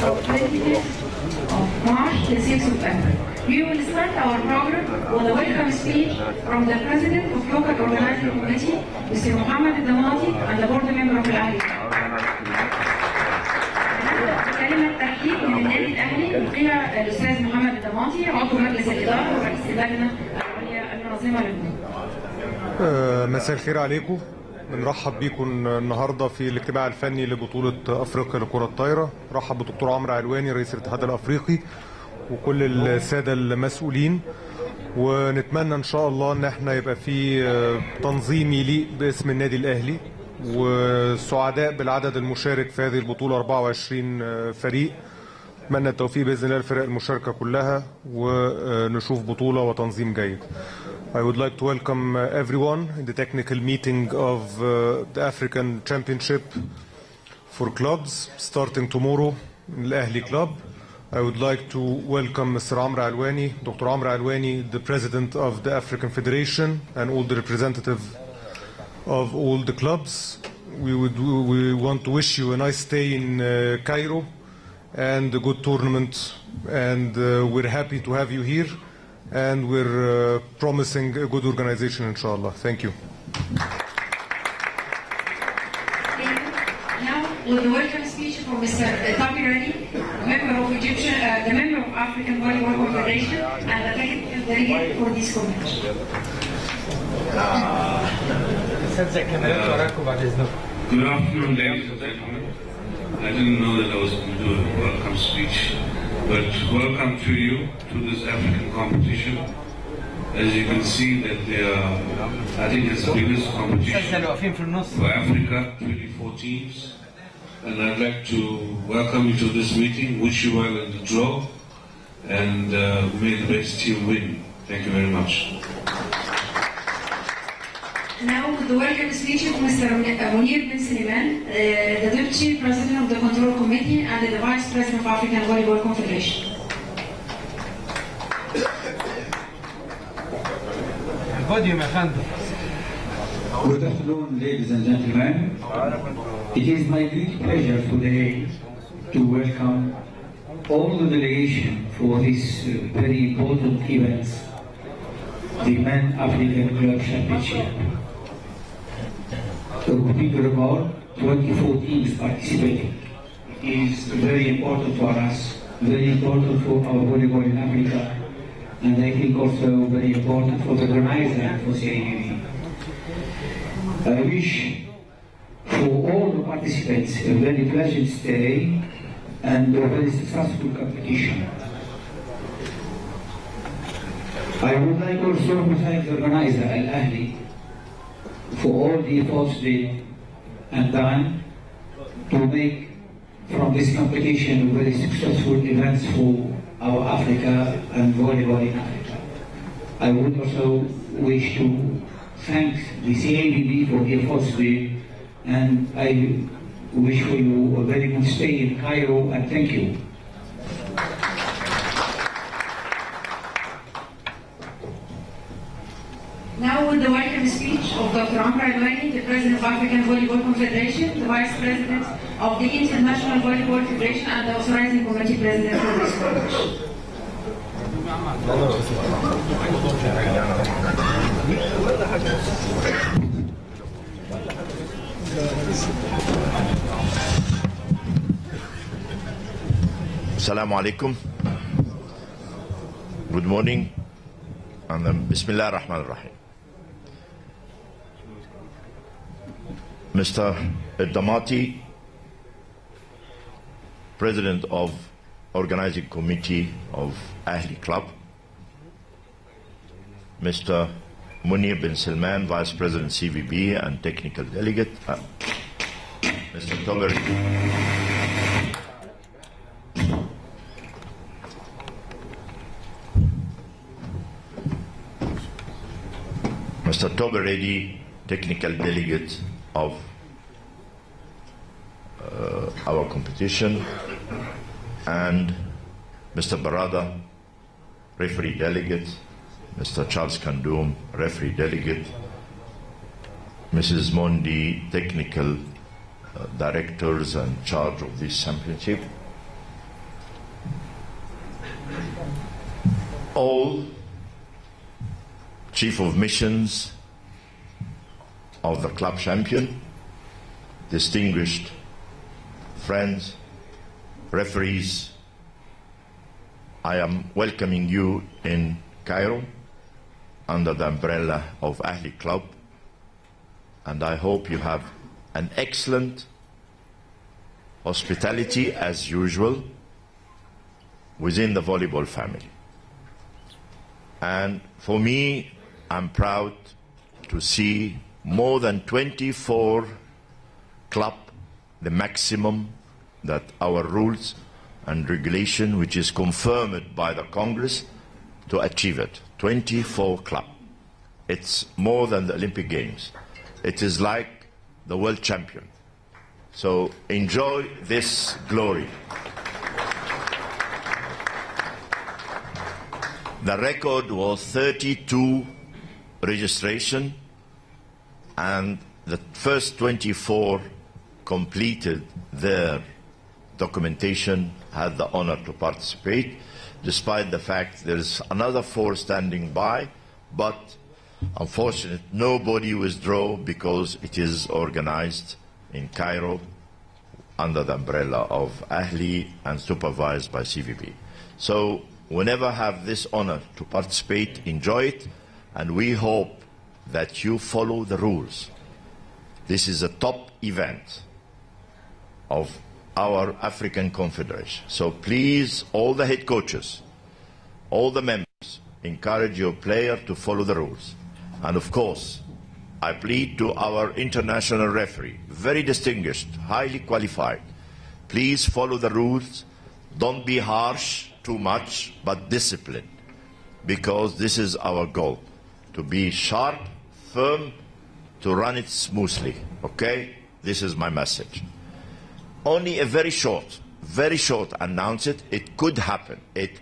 of 25th of March to 6th of April. We will start our program with a welcome speech from the President of Local Organizing Committee, Mr. Mohammed Damati, and the board member of الأهلي. كلمة ترحيب من النادي الأهلي فيها الأستاذ محمد الدماطي عضو مجلس الإدارة ورئيس اللجنة العليا المنظمة للبطولة. مساء الخير عليكم. بنرحب بيكم النهارده في الاجتماع الفني لبطولة أفريقيا لكرة الطايرة. رحب بالدكتور عمرو علواني رئيس الاتحاد الأفريقي وكل السادة المسؤولين، ونتمنى إن شاء الله إن احنا يبقى في تنظيم يليق باسم النادي الأهلي، وسعداء بالعدد المشارك في هذه البطولة 24 فريق. أتمنى التوفيق بإذن الله للفرق المشاركة كلها ونشوف بطولة وتنظيم جيد. I would like to welcome everyone in the technical meeting of the African Championship for clubs starting tomorrow in Al Ahly Club. I would like to welcome Mr. Amr Alwani, Dr. Amr Alwani, the President of the African Federation, and all the representatives of all the clubs. We want to wish you a nice stay in Cairo and a good tournament, and we're happy to have you here, and we're promising a good organization, inshallah. Thank you. Now, with the welcome speech from Mr. Tabi Rani, member of the member of African Volleyball Confederation and the technical delegate for this convention. Good afternoon, ladies and gentlemen. I didn't know that I was going to do a welcome speech, but welcome to you to this African competition. As you can see that I think it's the biggest competition for Africa, 24 teams. And I'd like to welcome you to this meeting, wish you well in the draw, and may the best team win. Thank you very much. Now, with the welcome speech of Mr. Munir bin Suleiman, the Deputy President of the Control Committee and the Vice President of African Volleyball Confederation. Good afternoon, ladies and gentlemen. It is my great pleasure today to welcome all the delegation for this very important event, the Men African Club Championship. To repeat the record, 24 teams participating. It is very important for us, very important for our volleyball in Africa, and I think also very important for the organizer and for CABB. I wish for all the participants a very pleasant stay and a very successful competition. I would like also to thank the organizer, Al Ahly, for all the efforts they have done to make from this competition very successful events for our Africa and volleyball in Africa. I would also wish to thank the CABB for the efforts they, and I wish for you a very good stay in Cairo, and thank you. Now, with the welcome speech of Dr. Amr Alwani, the President of African Volleyball Confederation, the Vice President of the International Volleyball Federation, and the Authorizing Committee President for this convention. Assalamu alaikum. Good morning. And Bismillah ar-Rahman ar-Rahim. Mr. Damati, President of Organizing Committee of Ahly Club, Mr. Munir bin Salman, Vice President CVB and Technical Delegate, Mr. Toberedi, Technical Delegate of our competition, and Mr. Barada, Referee Delegate, Mr. Charles Kandum, Referee Delegate, Mrs. Mondi, Technical Directors and Charge of this championship, all chief of missions of the club champion, distinguished friends, referees, I am welcoming you in Cairo under the umbrella of Ahli Club, and I hope you have an excellent hospitality as usual within the volleyball family. And for me, I'm proud to see more than 24 club, the maximum that our rules and regulation, which is confirmed by the Congress, to achieve it. 24 club. It's more than the Olympic Games. It is like the world champion. So enjoy this glory. The record was 32 registration, and the first 24 completed their documentation, had the honor to participate, despite the fact there is another 4 standing by, but unfortunately nobody withdrew because it is organized in Cairo under the umbrella of Ahli and supervised by CVB. So whenever have this honor to participate, enjoy it, and we hope that you follow the rules. This is a top event of our African Confederation. So please, all the head coaches, all the members, encourage your player to follow the rules. And of course, I plead to our international referee, very distinguished, highly qualified, please follow the rules. Don't be harsh too much, but disciplined, because this is our goal, to be sharp, firm, to run it smoothly, okay? This is my message. Only a very short announce it. It could happen,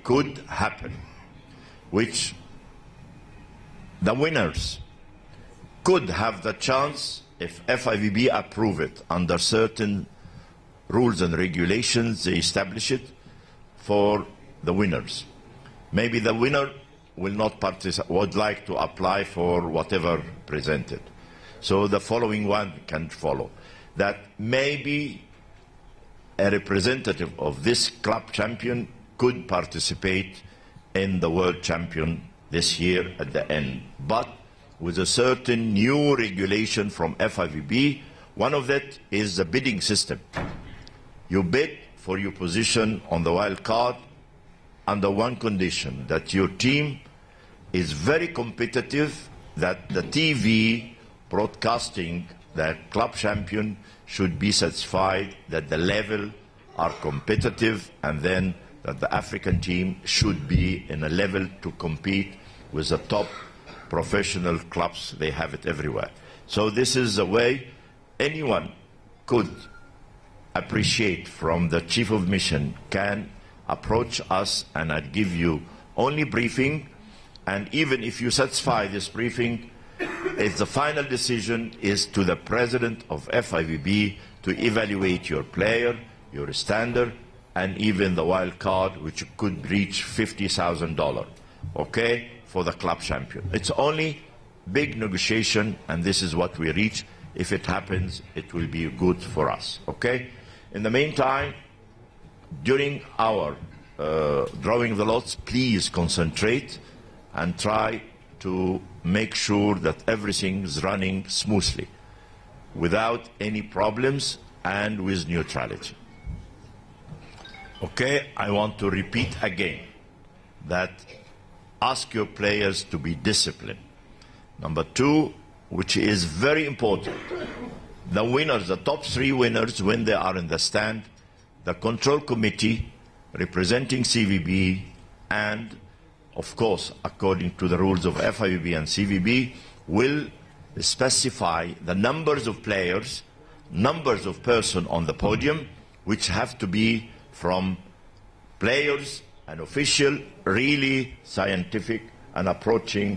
which the winners could have the chance, if FIVB approve it under certain rules and regulations, they establish it for the winners. Maybe the winner will not participate, would like to apply for whatever presented. So the following one can follow. That maybe a representative of this club champion could participate in the world champion this year at the end. But with a certain new regulation from FIVB, one of that is the bidding system. You bid for your position on the wild card under one condition, that your team is very competitive, that the TV broadcasting the club champion should be satisfied that the level are competitive, and then that the African team should be in a level to compete with the top professional clubs. They have it everywhere. So this is a way anyone could appreciate from the chief of mission can approach us, and I'd give you only briefing, and even if you satisfy this briefing, if the final decision is to the president of FIVB to evaluate your player, your standard, and even the wild card, which could reach $50,000, okay, for the club champion. It's only big negotiation, and this is what we reach. If it happens, it will be good for us, okay? In the meantime, during our drawing the lots, please concentrate and try to make sure that everything is running smoothly, without any problems and with neutrality. Okay, I want to repeat again that ask your players to be disciplined. Number 2, which is very important, the winners, the top 3 winners, when they are in the stand, the control committee representing CVB and, of course, according to the rules of FIVB and CVB, will specify the numbers of players, numbers of persons on the podium, which have to be from players and official, really scientific and approaching.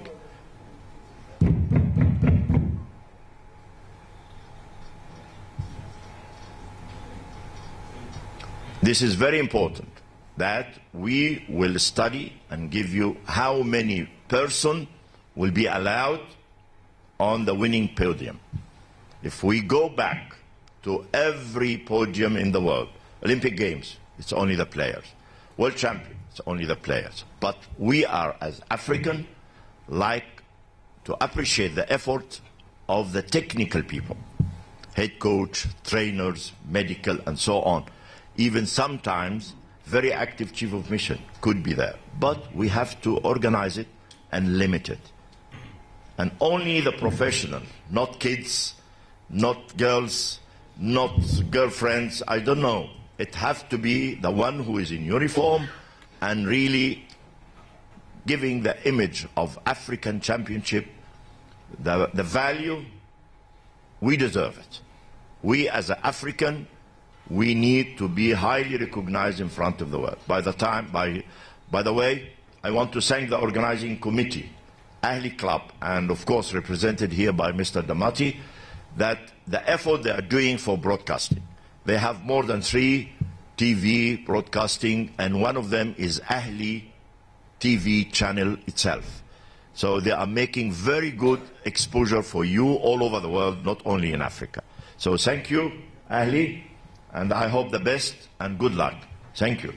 This is very important. that we will study and give you how many persons will be allowed on the winning podium. If we go back to every podium in the world, Olympic Games, it's only the players. World Champion, it's only the players. But we are, as African, like to appreciate the effort of the technical people, head coach, trainers, medical, and so on. Even sometimes, very active chief of mission could be there. But we have to organize it and limit it. And only the professional, not kids, not girls, not girlfriends, I don't know. It has to be the one who is in uniform and really giving the image of African championship, the value. We deserve it. We as an African, we need to be highly recognized in front of the world. By the way, I want to thank the organizing committee, Ahli Club, and of course represented here by Mr. Damati, that the effort they are doing for broadcasting. They have more than 3 TV broadcasting, and one of them is Ahli TV channel itself. So they are making very good exposure for you all over the world, not only in Africa. So thank you, Ahli, and I hope the best and good luck. Thank you.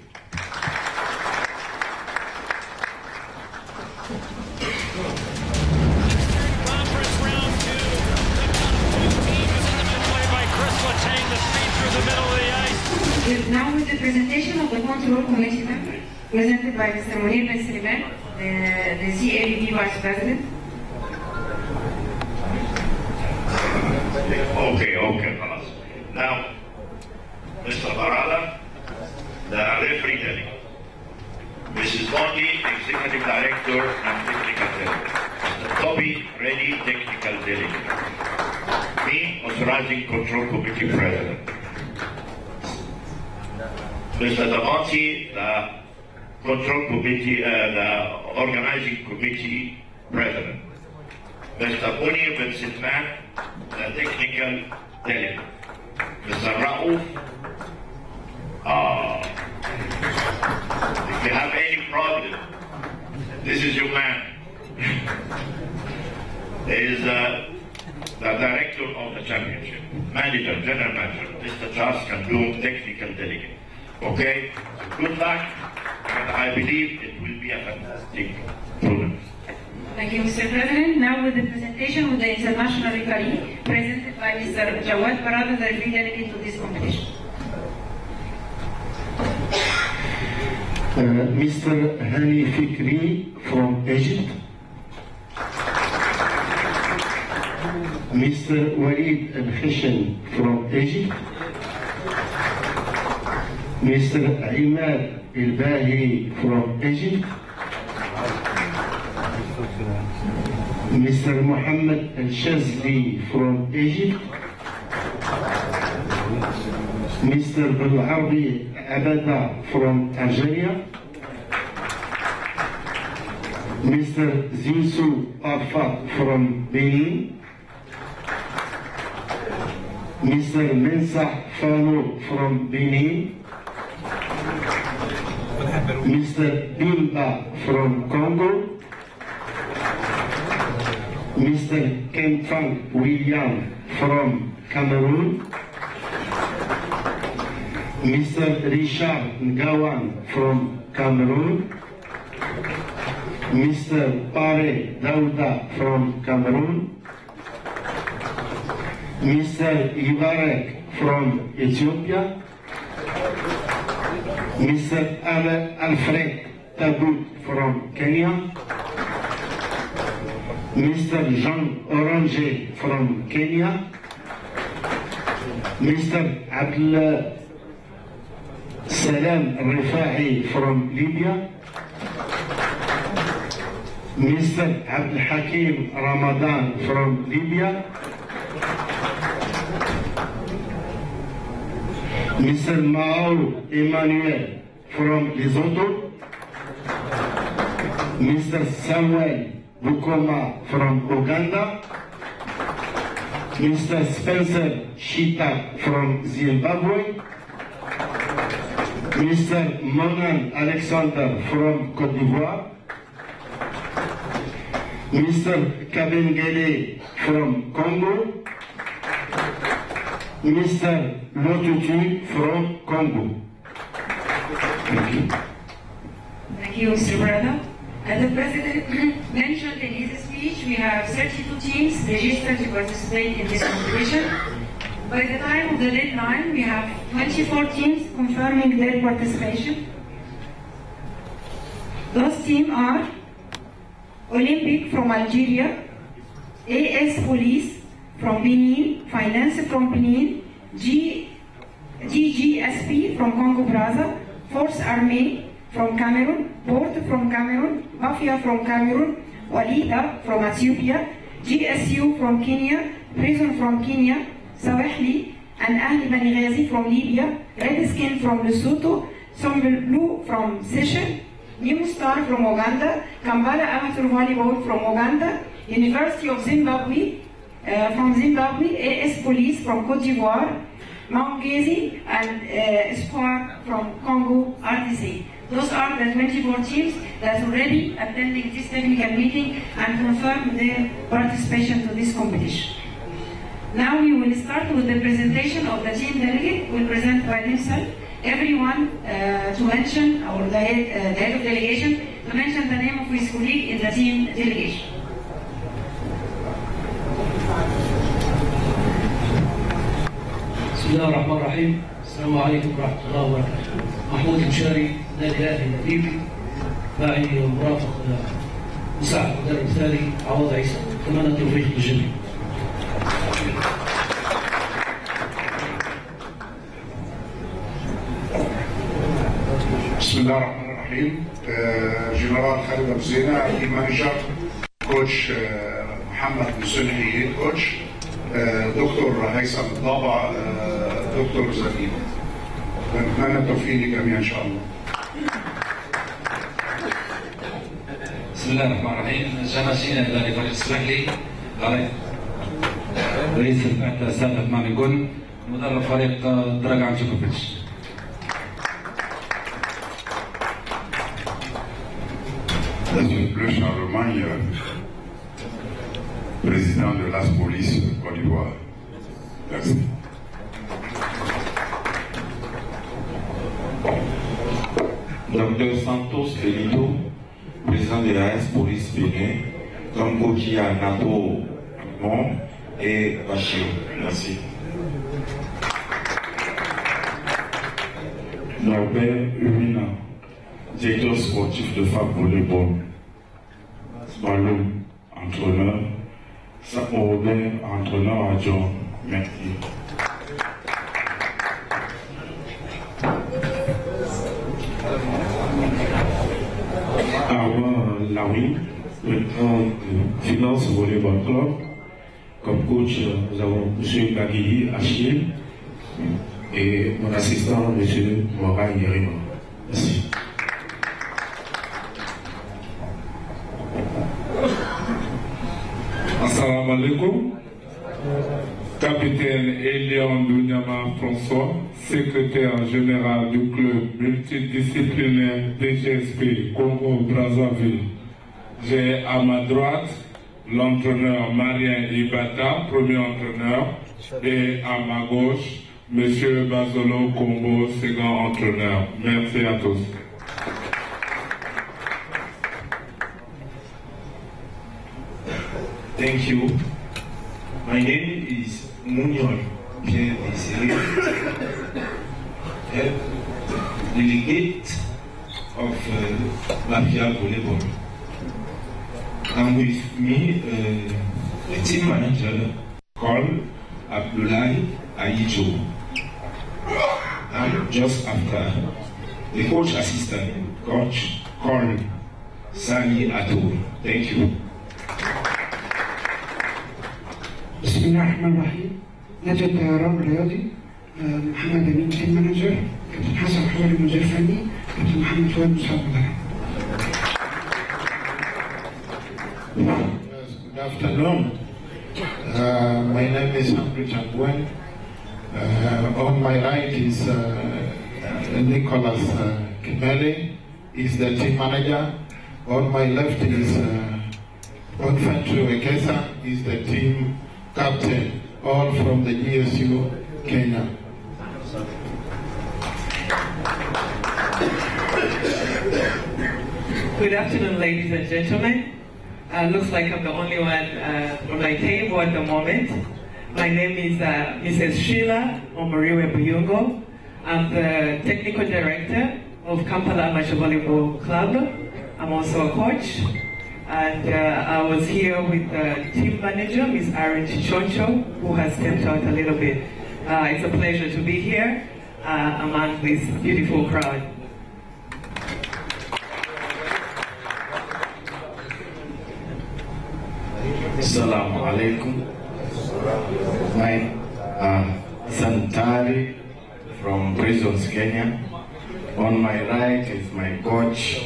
Conference round 2. Two teams in the midway by Chris Letang, the speed through the middle of the ice. Now with the presentation of the control committee member, presented by Mr. Munir Ben Suleiman, the CABB Vice President. Okay, خلاص. Now, Mr. Barada, the referee delegate. Mrs. Bondi, Executive Director and Technical Delegate. Mr. Toby, Ready, Technical Delegate. Me, Authorizing Control Committee President. Mr. Damati, the Control Committee, the Organizing Committee President. Mr. Munir Ben Suleiman, the Technical Delegate. Mr. Raouf, if you have any problem, this is your man. He is the director of the championship, manager, general manager, Mr. Charles Kandoum, technical delegate. Okay, so good luck, and I believe it will be a fantastic tournament. Thank you, Mr. President. Now with the presentation of the international referee, presented by Mr. Jawad Barada, the referee delegate to this competition. Mr. Hani Fikri from Egypt. Mr. Walid Al-Khashan from Egypt. Mr. Imad Al-Bahi from Egypt. Mr. Mohammed Al-Shazli from Egypt. Mr. Al-Arabi Abada from Algeria. Mr. Zinsou Arfat from Benin. Mr. Mensah Fano from Benin. Mr. Bimba from Congo. Mr. Kemfang William from Cameroon. Mr. Richard Ngawan from Cameroon. Mr. Pare Dauda from Cameroon. Mr. Ibarek from Ethiopia. Mr. Alfred Tabut from Kenya. Mr. Jean Orange from Kenya. Mr. Abdel Salam Rifa'i from Libya. Mr. Abdel Hakim Ramadan from Libya. Mr. Mao Emmanuel from Lesotho. Mr. Samuel Bukoma from Uganda. Mr. Spencer Shita from Zimbabwe. Mr. Manan Alexander from Côte d'Ivoire, Mr. Kabengele from Congo, Mr. Lotutu from Congo. Thank you. Thank you, Mr. Brother. As the President mentioned in his speech, we have 32 teams registered to participate in this competition. By the time of the deadline, we have 24 teams confirming their participation. Those teams are Olympic from Algeria, AS Police from Benin, Finance from Benin, GGSP from Congo-Brazza, Force Armée from Cameroon, Port from Cameroon, Mafia from Cameroon, Walida from Ethiopia, GSU from Kenya, Prison from Kenya, Sawahli and Ahli Bani Ghazi from Libya, Redskin from Lesotho, Sombelu from Seychelles, New Star from Uganda, Kampala Amateur Volleyball from Uganda, University of Zimbabwe from Zimbabwe, AS Police from Côte d'Ivoire, Mount Gezi and Espoir from Congo RDC. Those are the 24 teams that are already attending this technical meeting and confirm their participation to this competition. Now we will start with the presentation of the team delegate. Will present by himself. Everyone to mention, or the head of delegation, to mention the name of his colleague in the team delegation. بسم الله الرحمن الرحيم. السلام عليكم ورحمة الله وبركاته. محمود المشاري، نادي الأهلي الليبي، معي مرافق مساعد المدرب الثاني عوض عيسى. أتمنى التوفيق للجميع. بسم الله الرحمن الرحيم. جنرال خالد أبو زينة، تيم مانجر، كوتش محمد مسلحي هيد كوتش، دكتور هيثم الضابع، دكتور زميل. نتمنى التوفيق للجميع ان شاء الله. بسم الله الرحمن الرحيم. جماسين الى فريق السبحلي، رئيس البعثه السابق مامي جون، مدرب فريق دراغان جوكوفيتش. Monsieur le Charlemagne, président de l'AS Police Côte d'Ivoire. Merci. Dr Santos Felito, président de l'AS Police Bénin, comme coach à Nato Mon et Bachir. Merci. Norbert Urina, directeur sportif de FAP Volleyball. Ballon, entraîneur. Sapo Robert, entraîneur adjoint. Merci. Arwa Lawi, président de Finance Volleyball Club. Comme coach, nous avons M. Bagui Achille et mon assistant, M. Morin Yerima. Merci. Assalamu alaikum. Capitaine Elian Dounyama François, secrétaire général du club multidisciplinaire DGSP Congo-Brazzaville. J'ai à ma droite l'entraîneur Marien Ibata, premier entraîneur, et à ma gauche, M. Basolo Combo, second entraîneur. Merci à tous. Thank you. My name is Mounion Pierre Desiré, delegate of Mafia Volleyball. And with me, a team manager called Abdullahi Aijo. And just after, the coach assistant, coach called Sani Ato. Thank you. بسم الله الرحمن الرحيم. نجد طيران رياضي، محمد أمين تيم مانجر، كابتن حسن حوري مدير فني، كابتن محمد فؤاد مساعد مدرب. Good afternoon. My name is Ambridge Angwen. On my right is Nicholas Kimeli is the team manager. On my left is Bonfantry Wekesa is the team captain, all from the GSU Kenya. Good afternoon, ladies and gentlemen. Looks like I'm the only one on my table at the moment. My name is Mrs. Sheila Omariwe Buyungo. I'm the technical director of Kampala Amateur Volleyball Club. I'm also a coach. And I was here with the team manager, Ms. Aaron Chichoncho, who has stepped out a little bit. It's a pleasure to be here among this beautiful crowd. Assalamu alaikum. My Santari from Prisons, Kenya. On my right is my coach,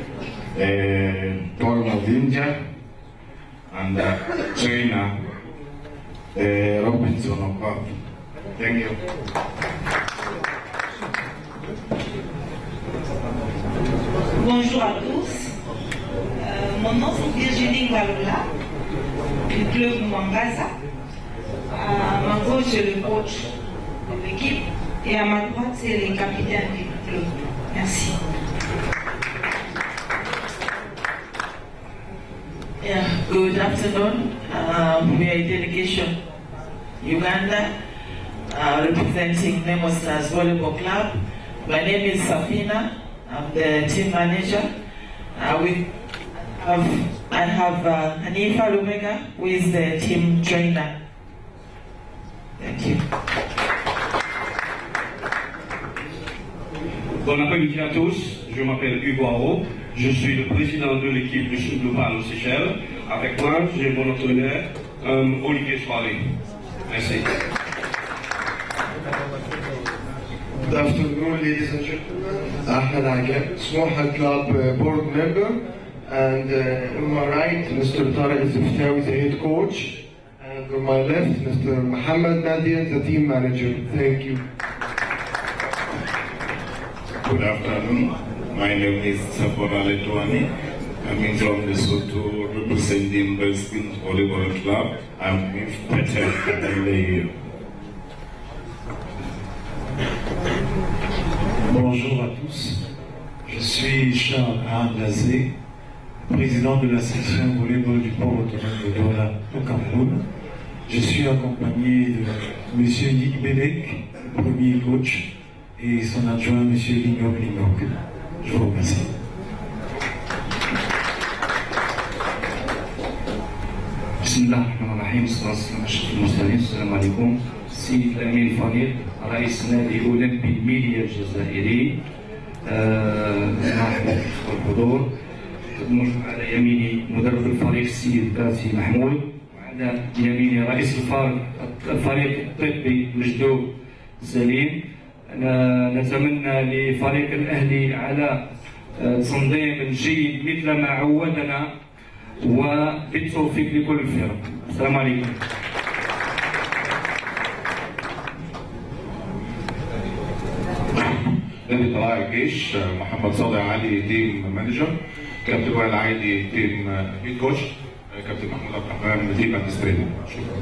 Paul Movinja, and trainer, Robinson Okwap. Thank you. Bonjour à tous. Mon nom c'est Virginie Ngaloula, du club Mwangaza. À ma gauche, c'est le coach de l'équipe et à ma droite, c'est les capitaines du club. Merci. Yeah, good afternoon. We are a delegation Uganda representing Nemo Stars Volleyball Club. My name is Safina. I'm the team manager. I have Hanifa Lumega, who is the team trainer. Thank you. Bon après-midi à tous, je m'appelle Hugo Aro, je suis le président de l'équipe du Sud Global aux Seychelles. Avec moi, j'ai mon entraîneur, Olivier Soiré. Merci. Good afternoon, ladies and gentlemen. Ahmed Agha, Smoha Club board member. And on my right, Mr. Tariq Ziftawi, the head coach. And on my left, Mr. Mohammed Nadir, the team manager. Thank you. Good afternoon. My name is Sapora Letwani. Coming from Lesotho, representing Brisbane Volleyball Club. I'm with Peter Kadele. Bonjour à tous. Je suis Charles Ahandazé, président de la section volleyball du port autonome de Douala au Cameroun. Je suis accompagné de M. Nick Belek, premier coach, et son adjoint M. Lingok Lingok. Je vous remercie. Bismillahirrahmanirrahim. Assalamu alaikum. سيد الأمين فريد رئيس نادي أولمبي ميديا الجزائري. مرحبا بالحضور. على يميني مدرب الفريق السيد كاسي محمود، وعلى يميني رئيس الفريق الطبي مجدوب سليم. نتمنى لفريق الأهلي على تنظيم جيد مثل ما عودنا، وبالتوفيق لكل الفرق. السلام عليكم. نادي طلائع الجيش، محمد صادق علي تيم مانجر، كابتن وائل عايدي تيم هيد كوتش، كابتن محمود عبد الرحمن تيم ادمنستريتور. شكرا.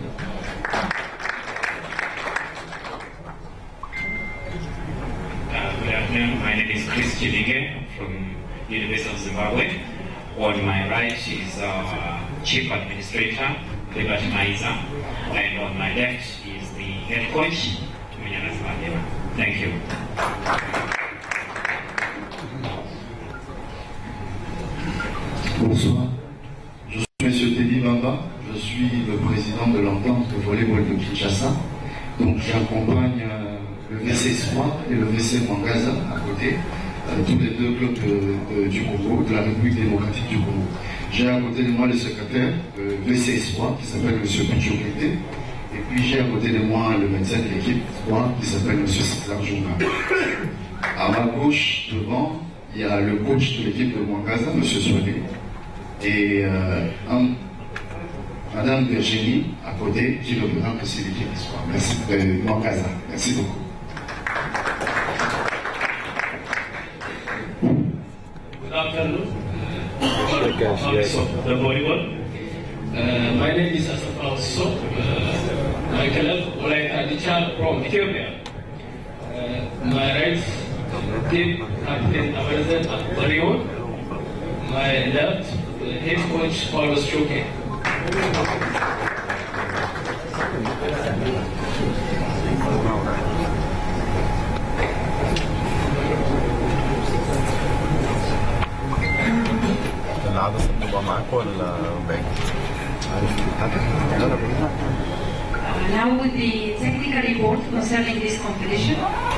Good afternoon. My name is Chris Chilige from University of Zimbabwe. On my right is Chief Administrator Liberty Maiza, and on my left is the head coach Tumenyana Sibadema. Thank you. Bonsoir, je suis M. Teddy Bamba, je suis le président de l'entente de volleyball de Kinshasa. Donc j'accompagne le VC Espoir et le VC Mwangaza à côté, tous les deux clubs du Congo, de la République démocratique du Congo. J'ai à côté de moi le secrétaire de VC Espoir qui s'appelle M. Pichou Kété. Et puis j'ai à côté de moi le médecin de l'équipe qui s'appelle M. César Junga. À ma gauche, devant, il y a le coach de l'équipe de Mwangaza, M. Soadé. Et Madame Virginie, à côté, qui représente aussi l'équipe d'Espoir. Merci, Mwangaza. Merci beaucoup. Good afternoon. The volleyball. My name is Asaf Al-So. My club, Olaita Adichal from Ethiopia. My right team, Captain Abarazan Barion. My left, head coach, Paulo Stroke. العدسة بتبقى معاك ولا باقي؟ Now with the technical report concerning this competition,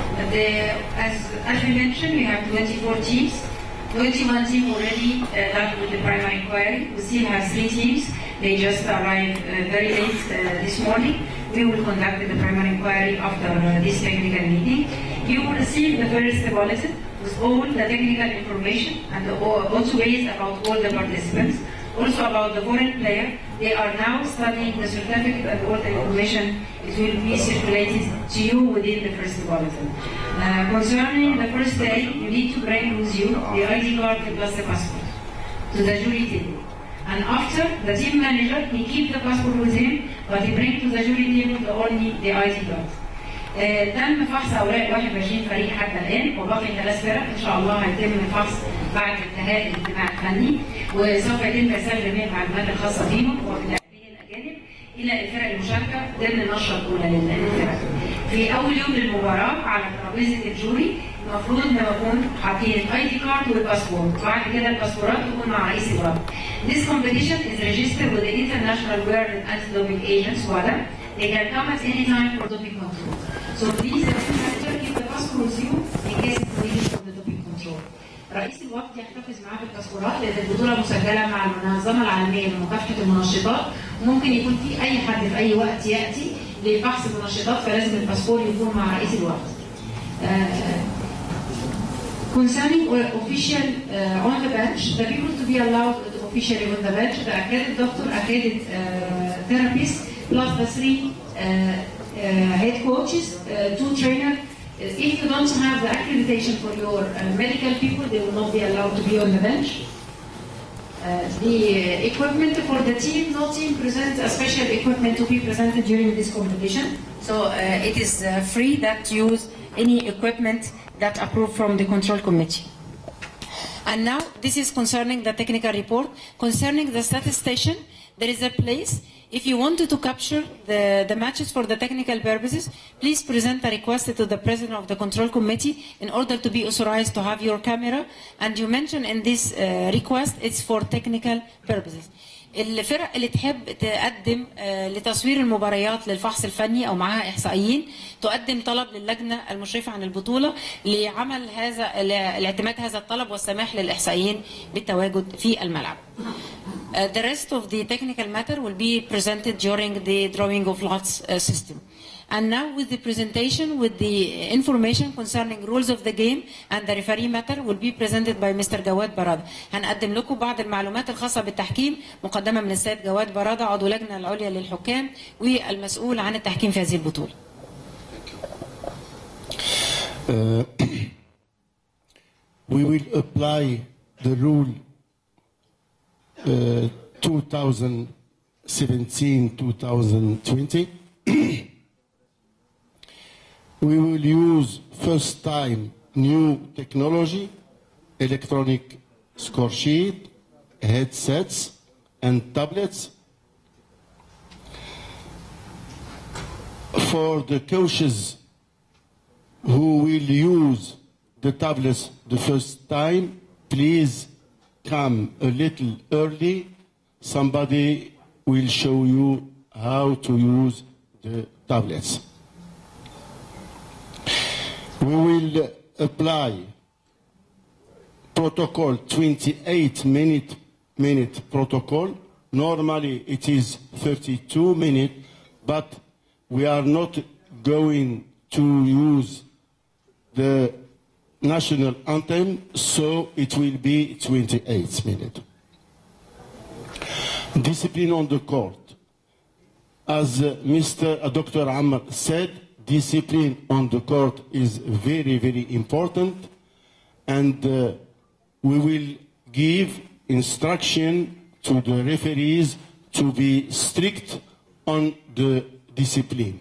as we mentioned, we have 24 teams. 21 teams already done with the primary inquiry. We still have 3 teams. They just arrived very late this morning. We will conduct the primary inquiry after this technical meeting. You will receive the first bulletin with all the technical information and also based about all the participants. Also about the foreign player, they are now studying the certificate and all the information. It will be circulated to you within the first bulletin. Concerning the first day, you need to bring with you the ID card plus the passport to the jury table. And after, the team manager, he keep the passport with him, but he bring to the jury table only the ID card. تم فحص اوراق 21 فريق حتى الان وباقي 3 فرق ان شاء الله هيتم الفحص بعد انتهاء الاجتماع الفني وسوف يتم ارسال جميع المعلومات الخاصه بهم وباللاعبين الاجانب الى الفرق المشاركه ضمن النشره الاولى للفرق. في اول يوم للمباراه على ترابيزه الجوري المفروض ان نكون حاطين الاي دي كارد والباسبورت وبعد كده الباسبورات تكون مع رئيس الرابطه. This competition is registered with the International World Anti-Doping Agency WADA. They can come at any time for doping control. So please, the team manager, keep the passport with you in case it's needed for the doping control. رئيس الوقت يحتفظ معاه بالباسبورات لان البطوله مسجله مع المنظمه العالميه لمكافحه المنشطات وممكن يكون في اي حد في اي وقت ياتي لفحص المنشطات فلازم الباسبور يكون مع رئيس الوقت. Concerning official on the bench, the people to be allowed officially on the bench, the accredited doctor, accredited therapist, plus the 3 head coaches, 2 trainers. If you don't have the accreditation for your medical people, they will not be allowed to be on the bench. The equipment for the team, no team presents a special equipment to be presented during this competition. So it is free that use any equipment that approved from the control committee. And now this is concerning the technical report. Concerning the statistician, there is a place. If you wanted to capture the matches for the technical purposes, please present a request to the president of the control committee in order to be authorized to have your camera. And you mention in this request, it's for technical purposes. الفرق اللي تحب تقدم لتصوير المباريات للفحص الفني او معاها احصائيين تقدم طلب للجنه المشرفه عن البطوله لعمل لاعتماد هذا الطلب والسماح للاحصائيين بالتواجد في الملعب. The rest of the technical matter will be presented during the drawing of lots system. And now with the presentation with the information concerning rules of the game and the referee matter will be presented by Mr. جواد برادة. هنقدم لكم بعض المعلومات الخاصة بالتحكيم مقدمة من السيد جواد برادة عضو اللجنة العليا للحكام والمسؤول عن التحكيم في هذه البطولة. We will apply the rule 2017-2020. We will use first time new technology, electronic score sheet, headsets, and tablets. For the coaches who will use the tablets the first time, please come a little early. Somebody will show you how to use the tablets. We will apply protocol 28-minute protocol. Normally it is 32 minutes, but we are not going to use the national anthem, so it will be 28 minutes. Discipline on the court. As Dr. Ammar said, discipline on the court is very, very important, and we will give instruction to the referees to be strict on the discipline.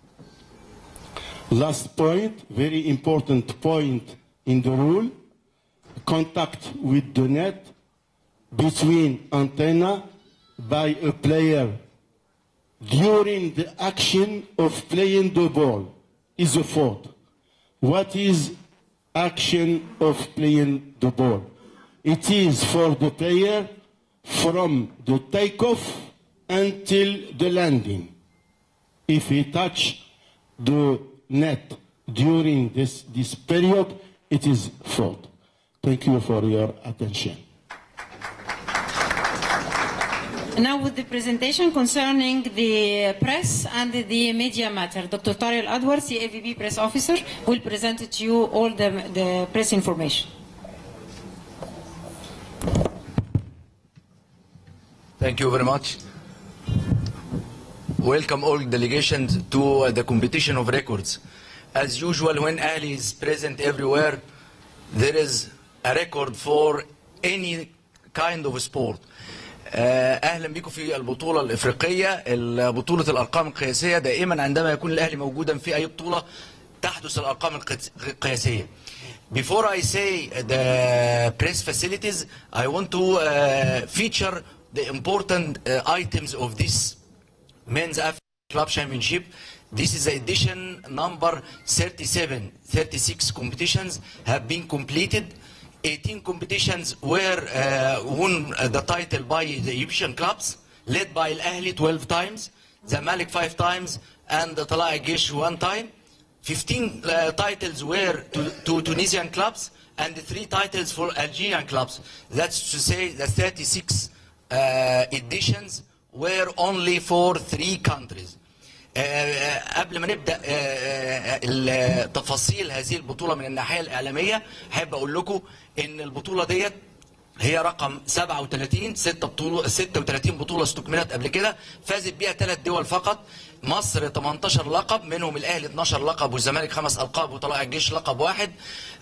Last point, very important point in the rule, contact with the net between antenna by a player during the action of playing the ball is a fault. What is action of playing the ball? It is for the player from the takeoff until the landing. If he touch the net during this period, it is fault. Thank you for your attention. Now with the presentation concerning the press and the media matter, Dr. Tariq Al-Adwar, CAVB press officer, will present to you all the press information. Thank you very much. Welcome all delegations to the competition of records. As usual, when Ahly is present everywhere, there is a record for any kind of sport. اهلا بكم في البطوله الافريقيه، بطوله الارقام القياسيه. دائما عندما يكون الاهلي موجودا في اي بطوله تحدث الارقام القياسيه. Before I say the press facilities, I want to feature the important items of this men's African Club Championship. This is edition number 37. 36 competitions have been completed. 18 competitions were won the title by the Egyptian clubs, led by Al Ahly 12 times, Zamalek 5 times, and the Talaa Al-Jaish 1 time. 15 titles were to Tunisian clubs, and 3 titles for Algerian clubs. That's to say the 36 editions were only for 3 countries. قبل ما نبدأ تفاصيل هذه البطولة من الناحية الإعلامية، أحب أقول لكم إن البطولة ديت هي رقم 37. 36 بطولة استكملت قبل كده، فازت بيها 3 دول فقط. مصر 18 لقب، منهم الأهلي 12 لقب والزمالك 5 ألقاب وطلائع الجيش لقب واحد.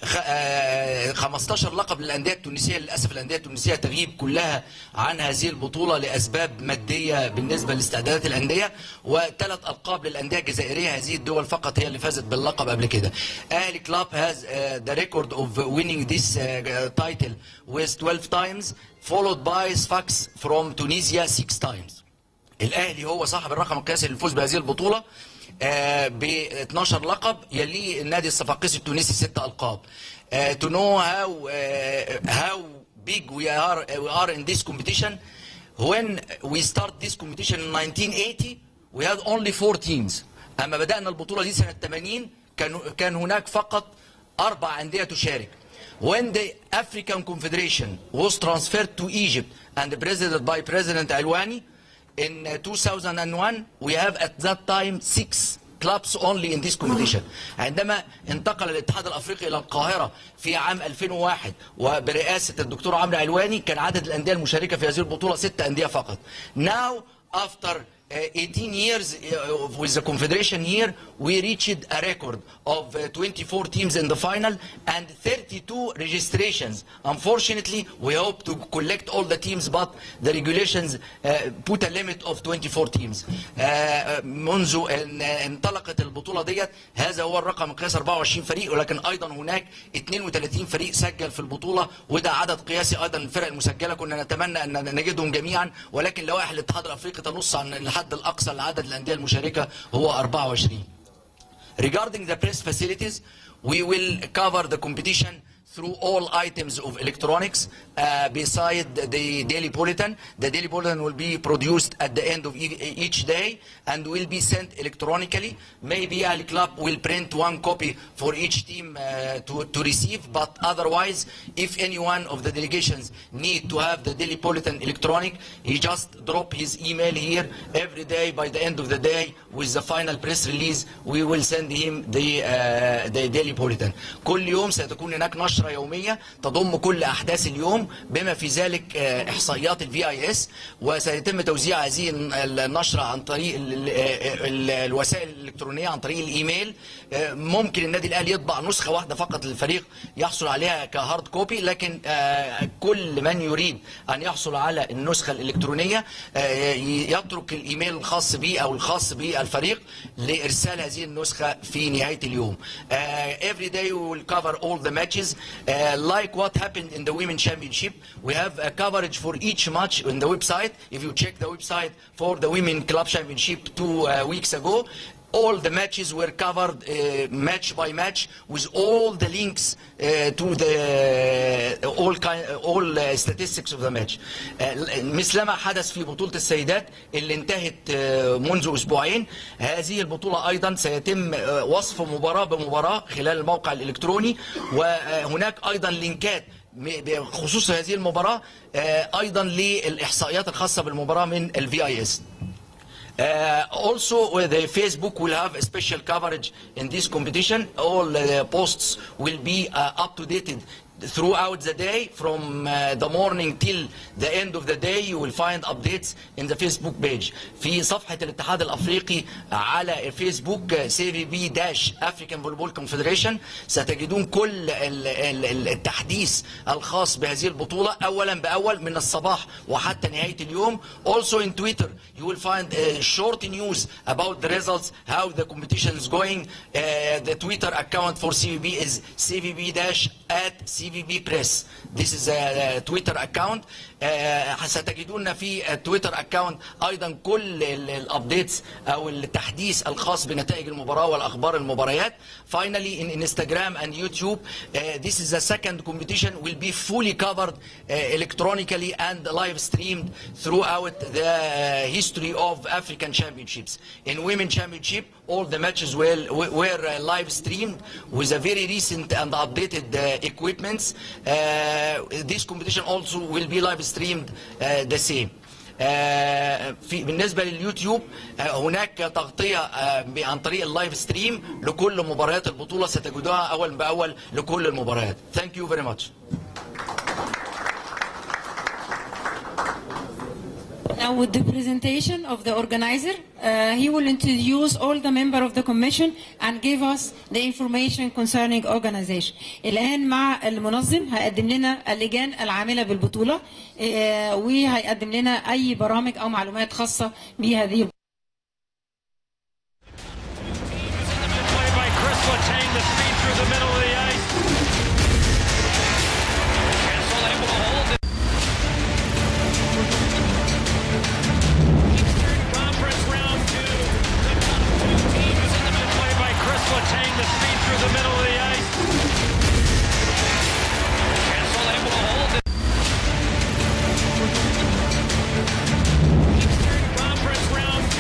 15 لقب للأندية التونسية. للأسف الأندية التونسية تغيب كلها عن هذه البطولة لأسباب مادية بالنسبة لاستعدادات الأندية، و3 ألقاب للأندية الجزائرية. هذه الدول فقط هي اللي فازت باللقب قبل كده. أهلي club has the record of winning this title with 12 times, followed by Sfax from Tunisia 6 times. الأهلي هو صاحب الرقم القياسي للفوز بهذه البطولة ب 12 لقب، يليه النادي الصفاقسي التونسي 6 ألقاب. To know how big we are in this competition, when we start this competition in 1980 we had only 4 teams. أما بدأنا البطولة دي سنة 80 كان هناك فقط 4 أندية تشارك. When the African Confederation was transferred to Egypt and presided by President Alwani in 2001, we have at that time 6 clubs only in this competition. عندما انتقل الاتحاد الافريقي الى القاهره في عام 2001 وبرئاسه الدكتور عمرو علواني، كان عدد الانديه المشاركه في هذه البطوله 6 انديه فقط. Now after 18 years with the Confederation here, we reached a record of 24 teams in the final and 32 registrations. Unfortunately, we hope to collect all the teams, but the regulations put a limit of 24 teams. منذ أن انطلقت البطولة ديت هذا هو الرقم القياسي 24 فريق، ولكن أيضا هناك 32 فريق سجل في البطولة، وده عدد قياسي أيضا الفرق المسجلة. كنا نتمنى أن نجدهم جميعا، ولكن لوائح الاتحاد الأفريقي تنص عن الحد الأقصى لعدد الأندية المشاركة هو 24. Regarding the press facilities, we will cover the competition through all items of electronics beside the Daily Bulletin. The Daily Bulletin will be produced at the end of each day and will be sent electronically. Maybe Ahly Club will print 1 copy for each team to receive, but otherwise, if any one of the delegations need to have the Daily Bulletin electronic, he just drop his email here every day. By the end of the day, with the final press release, we will send him the Daily Bulletin. كل يوم ستكون هناك نشرة نشرة يومية تضم كل أحداث اليوم بما في ذلك إحصائيات الVIS، وسيتم توزيع هذه النشرة عن طريق الوسائل الإلكترونية، عن طريق الإيميل. ممكن النادي الأهلي يطبع نسخة واحدة فقط للفريق يحصل عليها كهارد كوبي، لكن كل من يريد أن يحصل على النسخة الإلكترونية يترك الإيميل الخاص به أو الخاص بالفريق لإرسال هذه النسخة في نهاية اليوم. Every day we will cover all the matches like what happened in the Women's Championship. We have a coverage for each match on the website. If you check the website for the Women's Club Championship 2 weeks ago, all the matches were covered match by match with all the links to the all statistics of the match. مثلما حدث في بطولة السيدات اللي انتهت منذ أسبوعين، هذه البطولة أيضا سيتم وصف مباراة بمباراة خلال الموقع الإلكتروني، وهناك أيضا لينكات بخصوص هذه المباراة أيضا للإحصائيات الخاصة بالمباراة من الVIS. Also, the Facebook will have a special coverage in this competition. All the posts will be up to date throughout the day. From the morning till the end of the day you will find updates in the Facebook page. في صفحة الاتحاد الأفريقي على الفيسبوك CVB-African Volleyball Confederation ستجدون كل التحديث الخاص بهذه البطولة أولا بأول من الصباح وحتى نهاية اليوم. Also in Twitter you will find short news about the results, how the competition is going. The Twitter account for CVB is CVB-CVB Press. This is a Twitter account. ستجدون في التويتر اكاونت ايضا كل الابديتس او التحديث الخاص بنتائج المباراه والاخبار المباريات. Finally, in Instagram and YouTube, this is the second competition will be fully covered electronically and live streamed throughout the history of African championships. In Women Championship, all the matches were live streamed with a very recent and updated equipments. This competition also will be live streamed the same. بالنسبة لليوتيوب هناك تغطية عن طريق اللايف ستريم لكل مباريات البطولة، ستجدوها أول بأول لكل المباريات. Thank you very much. Now with the presentation of the organizer, he will introduce all the members of the commission and give us the information concerning organization. الآن مع المنظم هيقدم لنا اللجان العاملة بالبطولة وهيقدم لنا أي برامج أو معلومات خاصة بهذه. Conference round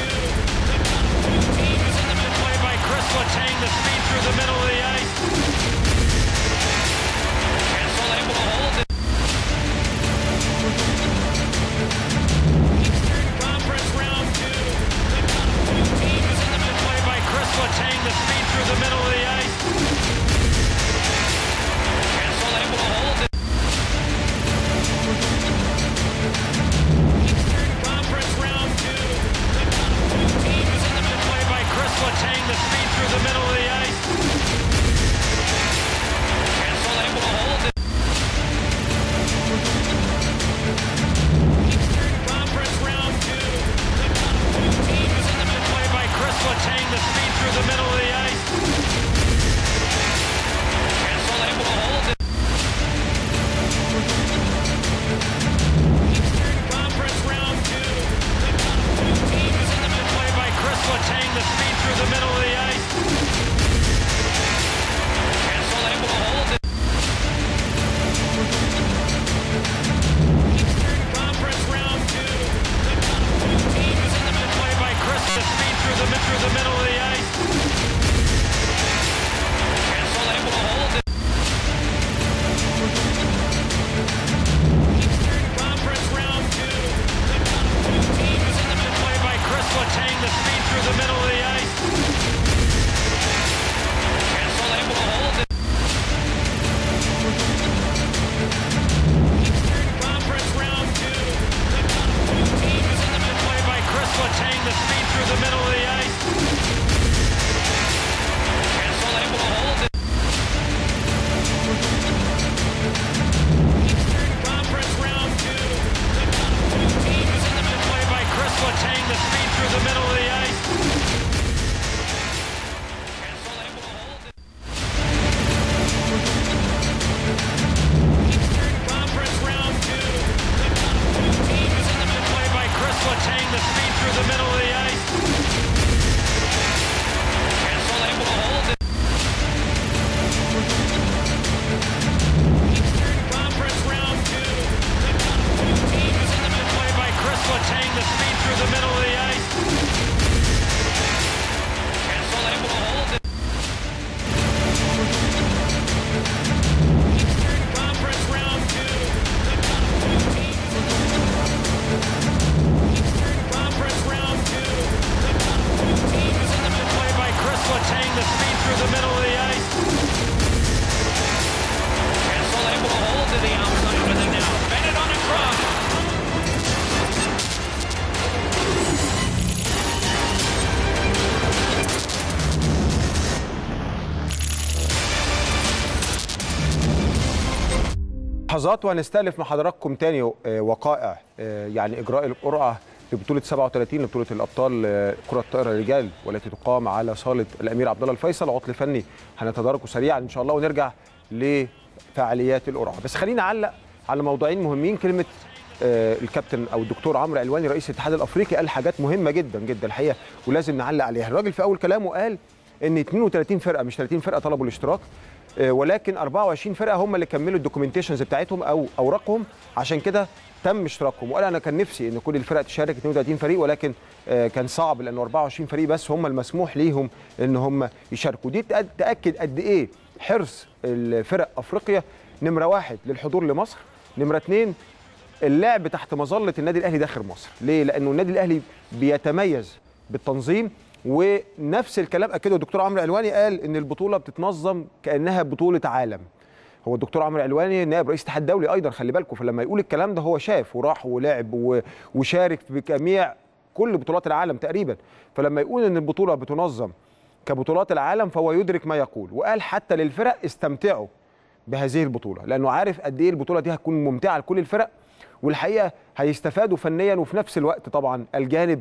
لحظات وهنستألف مع حضراتكم تاني وقائع يعني إجراء القرعة لبطولة 37 لبطولة الأبطال كرة الطائرة الرجال والتي تقام على صالة الأمير عبد الله الفيصل. عطل فني هنتداركه سريعا إن شاء الله ونرجع لفعاليات القرعة. بس خلينا نعلق على موضوعين مهمين. كلمة الكابتن أو الدكتور عمرو علواني رئيس الاتحاد الأفريقي قال حاجات مهمة جدا جدا الحقيقة ولازم نعلق عليها. الراجل في أول كلامه قال إن 32 فرقة مش 30 فرقة طلبوا الاشتراك، ولكن 24 فرقه هم اللي كملوا الدوكيومنتيشنز بتاعتهم او اوراقهم، عشان كده تم اشتراكهم. وقال انا كان نفسي ان كل الفرق تشارك 32 فريق، ولكن كان صعب لانه 24 فريق بس هم المسموح ليهم ان هم يشاركوا. دي تاكد قد ايه حرص الفرق افريقيا نمره 1 للحضور لمصر، نمره 2 اللعب تحت مظله النادي الاهلي داخل مصر. ليه؟ لانه النادي الاهلي بيتميز بالتنظيم، ونفس الكلام اكده الدكتور عمرو علواني قال ان البطوله بتتنظم كانها بطوله عالم. هو الدكتور عمرو علواني نائب رئيس الاتحاد الدولي ايضا، خلي بالكم، فلما يقول الكلام ده هو شاف وراح ولعب وشارك بجميع كل بطولات العالم تقريبا، فلما يقول ان البطوله بتنظم كبطولات العالم فهو يدرك ما يقول. وقال حتى للفرق استمتعوا بهذه البطوله، لانه عارف قد ايه البطوله دي هتكون ممتعه لكل الفرق، والحقيقه هيستفادوا فنيا وفي نفس الوقت طبعا الجانب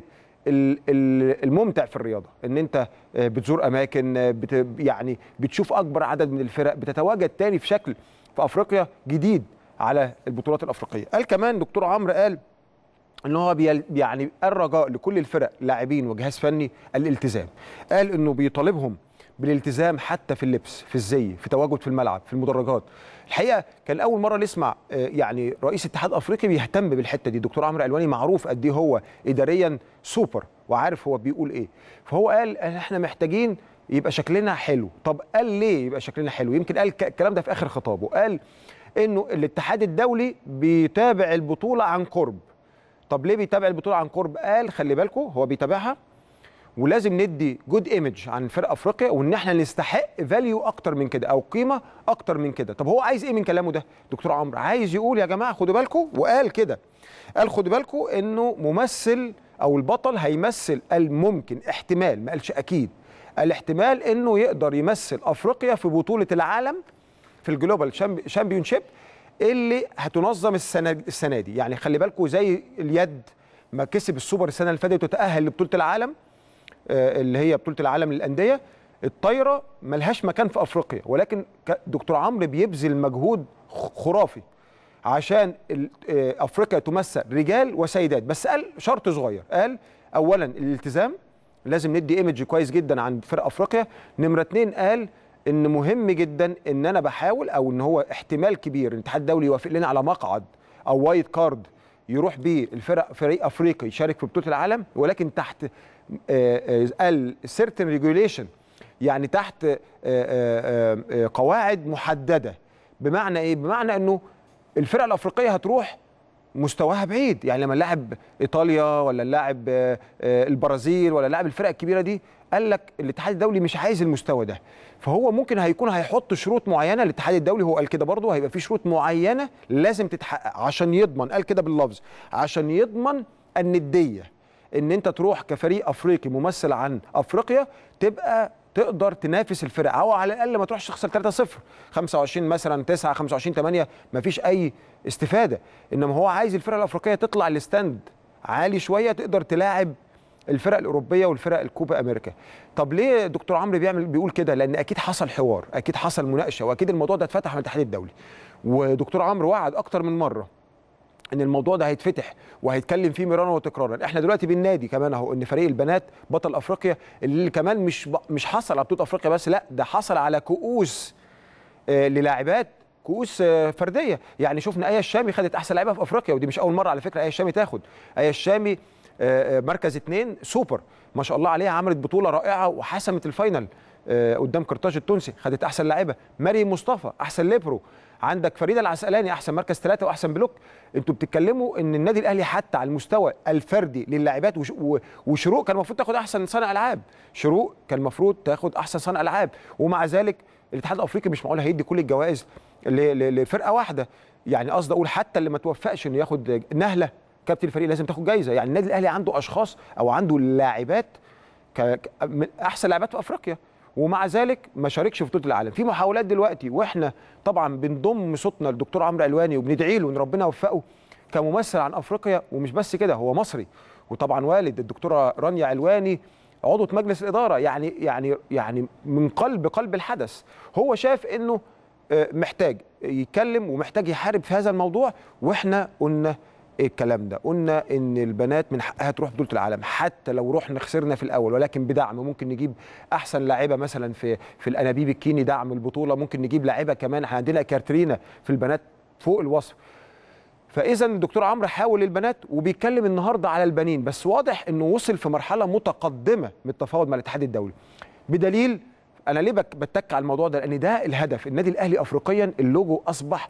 الممتع في الرياضه ان انت بتزور اماكن، يعني بتشوف اكبر عدد من الفرق، بتتواجد تاني في شكل في افريقيا جديد على البطولات الافريقيه. قال كمان دكتور عمرو قال ان هو يعني الرجاء لكل الفرق لاعبين وجهاز فني الالتزام. قال انه بيطالبهم بالالتزام حتى في اللبس، في الزي، في تواجد في الملعب، في المدرجات. الحقيقه كان اول مره نسمع يعني رئيس اتحاد افريقي بيهتم بالحته دي. دكتور عمرو علواني معروف قد ايه هو اداريا سوبر وعارف هو بيقول ايه، فهو قال احنا محتاجين يبقى شكلنا حلو. طب قال ليه يبقى شكلنا حلو؟ يمكن قال الكلام ده في اخر خطابه، قال انه الاتحاد الدولي بيتابع البطوله عن قرب. طب ليه بيتابع البطوله عن قرب؟ قال خلي بالكم هو بيتابعها ولازم ندي جود ايمج عن فرق افريقيا، وان احنا نستحق فاليو اكتر من كده او قيمه اكتر من كده. طب هو عايز ايه من كلامه ده؟ دكتور عمرو عايز يقول يا جماعه خدوا بالكم، وقال كده، قال خدوا بالكم انه ممثل او البطل هيمثل الممكن احتمال، ما قالش اكيد، الاحتمال انه يقدر يمثل افريقيا في بطوله العالم في الجلوبال شامبيونشيب اللي هتنظم السنه دي. يعني خلي بالكم زي اليد ما كسب السوبر السنه اللي فاتت وتاهل لبطوله العالم اللي هي بطوله العالم للانديه، الطايره ملهاش مكان في افريقيا، ولكن دكتور عمرو بيبذل مجهود خرافي عشان افريقيا تمثل رجال وسيدات. بس قال شرط صغير، قال اولا الالتزام، لازم ندي ايمج كويس جدا عن فرق افريقيا. نمره 2 قال ان مهم جدا ان انا بحاول او ان هو احتمال كبير الاتحاد الدولي يوافق لنا على مقعد او وايت كارد يروح بيه فريق افريقي يشارك في بطوله العالم، ولكن تحت certain regulation، يعني تحت قواعد محدده. بمعنى ايه؟ بمعنى انه الفرق الافريقيه هتروح مستواها بعيد. يعني لما نلاعب ايطاليا ولا نلاعب البرازيل ولا نلاعب الفرق الكبيره دي، قال لك الاتحاد الدولي مش عايز المستوى ده، فهو ممكن هيحط شروط معينه. الاتحاد الدولي هو قال كده برضه، هيبقى في شروط معينه لازم تتحقق عشان يضمن، قال كده باللفظ، عشان يضمن النديه، ان انت تروح كفريق افريقي ممثل عن افريقيا تبقى تقدر تنافس الفرق، او على الاقل ما تروحش تخسر 3-0 25 مثلا 9 25 8 مفيش اي استفاده. انما هو عايز الفرق الافريقيه تطلع الستاند عالي شويه تقدر تلاعب الفرق الاوروبيه والفرق الكوبا امريكا. طب ليه دكتور عمرو بيقول كده؟ لان اكيد حصل حوار، اكيد حصل مناقشه، واكيد الموضوع ده اتفتح من الاتحاد الدولي، ودكتور عمرو وعد اكتر من مره ان الموضوع ده هيتفتح وهيتكلم فيه مرارا وتكرارا. احنا دلوقتي بالنادي كمان اهو ان فريق البنات بطل افريقيا اللي كمان مش حصل على بطوله افريقيا بس، لا ده حصل على كؤوس للاعبات، كؤوس فرديه. يعني شفنا ايه الشامي خدت احسن لاعبه في افريقيا، ودي مش اول مره على فكره ايه الشامي تاخد. ايه الشامي مركز 2 سوبر ما شاء الله عليها، عملت بطوله رائعه وحسمت الفاينل قدام قرطاج التونسي، خدت احسن لاعبه. مريم مصطفى احسن ليبرو، عندك فريده العسقلاني احسن مركز 3 واحسن بلوك. انتوا بتتكلموا ان النادي الاهلي حتى على المستوى الفردي للاعبات، وشروق كان المفروض تاخد احسن صانع العاب، شروق كان المفروض تاخد احسن صانع العاب، ومع ذلك الاتحاد الافريقي مش معقول هيدي كل الجوائز لفرقه واحده. يعني قصدي اقول حتى اللي ما توفقش انه ياخد نهله كابتن الفريق لازم تاخد جايزه. يعني النادي الاهلي عنده اشخاص او عنده لاعبات من احسن لاعبات في افريقيا، ومع ذلك ما شاركش في بطوله العالم. في محاولات دلوقتي، واحنا طبعا بنضم صوتنا للدكتور عمرو علواني وبندعي له ان ربنا يوفقه كممثل عن افريقيا. ومش بس كده، هو مصري، وطبعا والد الدكتوره رانيا علواني عضوة مجلس الاداره، يعني من قلب الحدث. هو شاف انه محتاج يتكلم ومحتاج يحارب في هذا الموضوع، واحنا قلنا الكلام ده، قلنا ان البنات من حقها تروح بطوله العالم حتى لو رحنا خسرنا في الاول، ولكن بدعم. ممكن نجيب احسن لاعبه مثلا في الانابيب الكيني دعم البطوله، ممكن نجيب لاعبه كمان، احنا عندنا كارترينا في البنات فوق الوصف. فاذا الدكتور عمرو حاول البنات وبيتكلم النهارده على البنين، بس واضح انه وصل في مرحله متقدمه من التفاوض مع الاتحاد الدولي. بدليل انا ليه بتك على الموضوع ده؟ لان ده الهدف. النادي الاهلي افريقيا اللوجو اصبح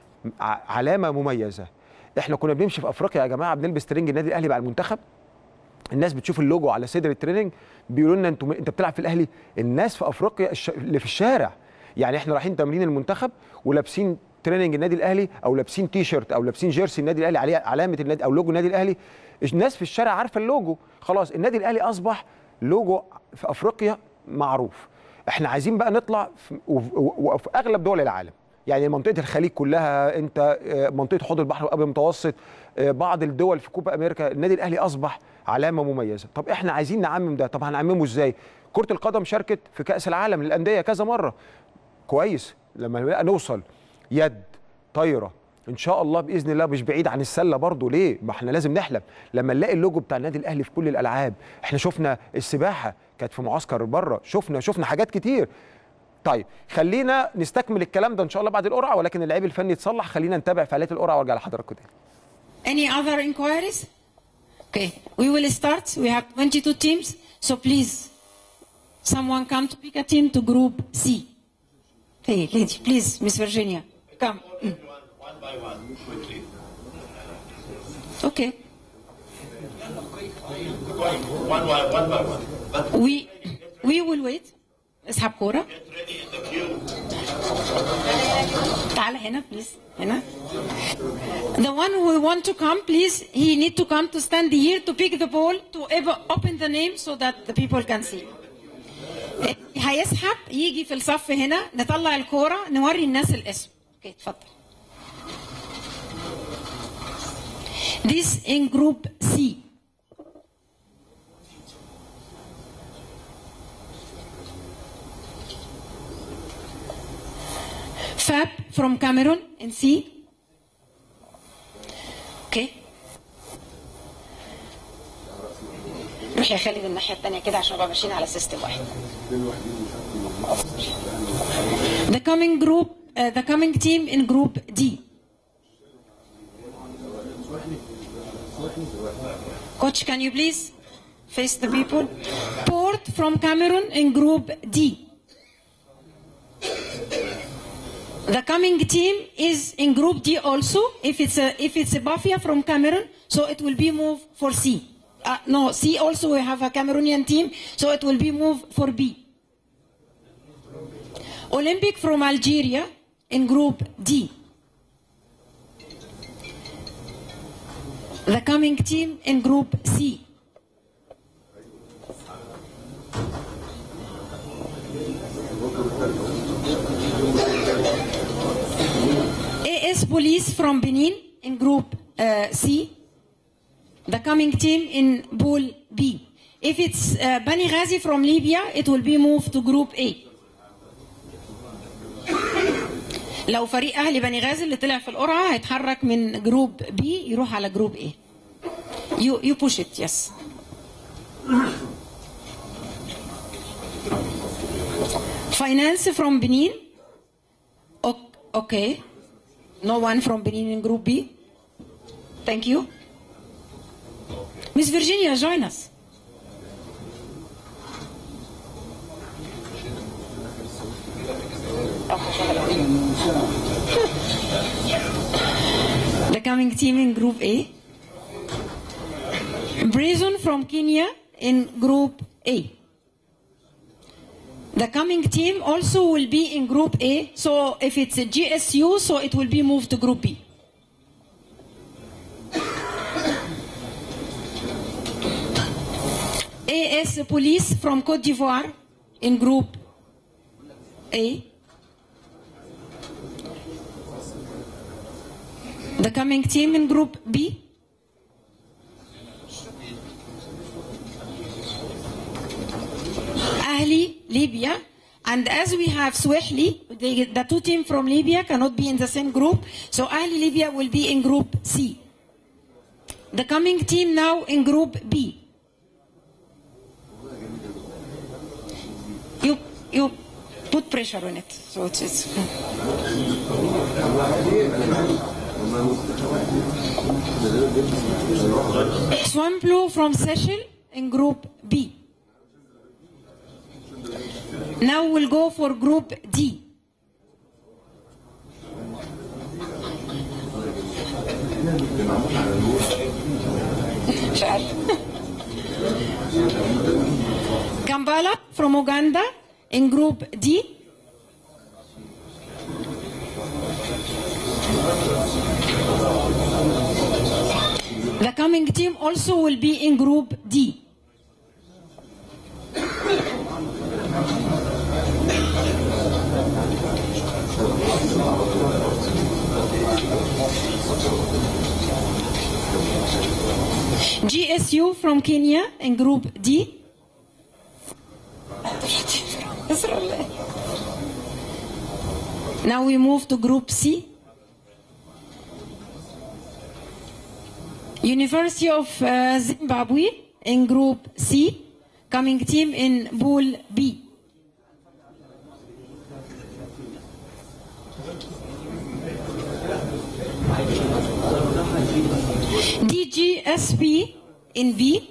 علامه مميزه. احنا كنا بنمشي في افريقيا يا جماعه بنلبس ترنج النادي الاهلي مع المنتخب، الناس بتشوف اللوجو على صدر التريننج بيقولوا لنا انت بتلعب في الاهلي. الناس في افريقيا اللي في الشارع، يعني احنا رايحين تمرين المنتخب ولابسين تريننج النادي الاهلي او لابسين تي شيرت او لابسين جيرسي النادي الاهلي عليه علامه النادي او لوجو النادي الاهلي، الناس في الشارع عارفه اللوجو. خلاص النادي الاهلي اصبح لوجو في افريقيا معروف. احنا عايزين بقى نطلع وفي اغلب دول العالم، يعني منطقه الخليج كلها، انت منطقه حوض البحر الابيض المتوسط، بعض الدول في كوبا امريكا، النادي الاهلي اصبح علامه مميزه. طب احنا عايزين نعمم ده، طب هنعممه ازاي؟ كره القدم شاركت في كاس العالم للانديه كذا مره، كويس. لما نبقى نوصل يد، طايره، ان شاء الله باذن الله مش بعيد عن السله برضه، ليه؟ ما احنا لازم نحلم. لما نلاقي اللوجو بتاع النادي الاهلي في كل الالعاب، احنا شفنا السباحه كانت في معسكر بره، شفنا حاجات كتير. طيب خلينا نستكمل الكلام ده ان شاء الله بعد القرعه، ولكن اللعيب الفني يتصلح. خلينا نتابع فعاليات القرعه وارجع لحضراتكم تاني. Any other inquiries? Okay, we will start. We have 22 teams, so please, someone come to pick a team to group C. Hey, lady, please, Miss Virginia, come. One by one, quickly. Okay. One by one. But we will wait. اسحب كورة. تعال هنا please. هنا. The one who want to come, please, he need to come to stand here to pick the ball to open the name so that the people can see. هيسحب يجي في الصف هنا، نطلع الكورة نوري الناس الاسم. اوكي اتفضل. This in group C. Fab from Cameroon in C. Okay. روح يا خالد الناحية الثانية كده عشان نبقى ماشيين على سيستم واحد. The coming team in group D. Coach, can you please face the people? Port from Cameroon in group D. The coming team is in group D also. If it's a Bafia from Cameroon, so it will be moved for C. No, C also we have a Cameroonian team, so it will be moved for B. Olympic from Algeria in group D. The coming team in group C. AS Police from Benin in group C. The coming team in pool B. If it's Bani Ghazi from Libya, it will be moved to group A. لو فريق أهلي بني غازي اللي طلع في القرعة هيتحرك من جروب B يروح على جروب A. You push it, yes. Finance from Benin. Okay. No one from Benin in group B. Thank you. Miss Virginia, join us. The coming team in group A. Brazen from Kenya in group A. The coming team also will be in group A, so if it's a GSU, so it will be moved to group B. AS Police from Cote d'Ivoire in group A. The coming team in Group B. Ahli, Libya. And as we have Swahili, the two teams from Libya cannot be in the same group. So Ahli Libya will be in Group C. The coming team now in Group B. You put pressure on it. So it's Swamplo from Seychelles in Group B. Now we'll go for Group D. Kampala from Uganda in Group D. The coming team also will be in Group D. GSU from Kenya in Group D. Now we move to Group C. University of Zimbabwe in Group C. Coming team in Pool B. DGSP in B.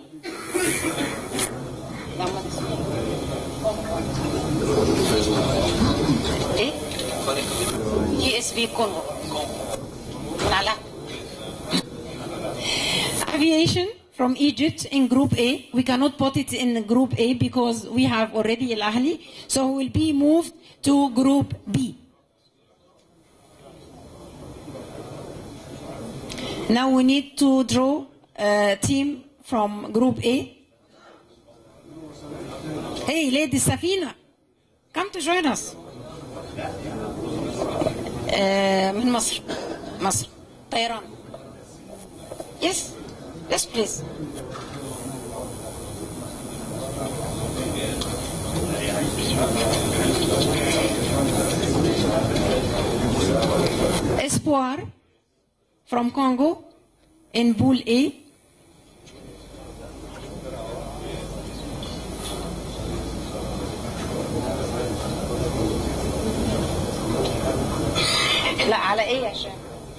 GSP Congo. Aviation from Egypt in Group A. We cannot put it in Group A because we have already Al Ahli. So we will be moved to Group B. Now we need to draw a team from Group A. Hey, Lady Safina, come to join us. من مصر. مصر. طيران. Yes. Yes, please. Espoir from Congo in Pool A. لا على ايه يا شيخ؟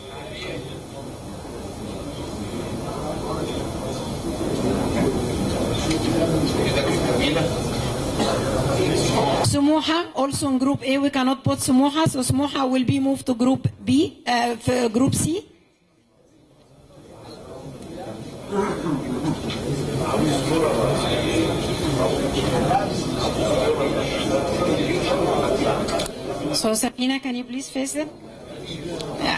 Sumuha also in Group A. We cannot put Sumuha, so Sumuha will be moved to Group B, Group C. So Sabina, can you please face them? Yeah.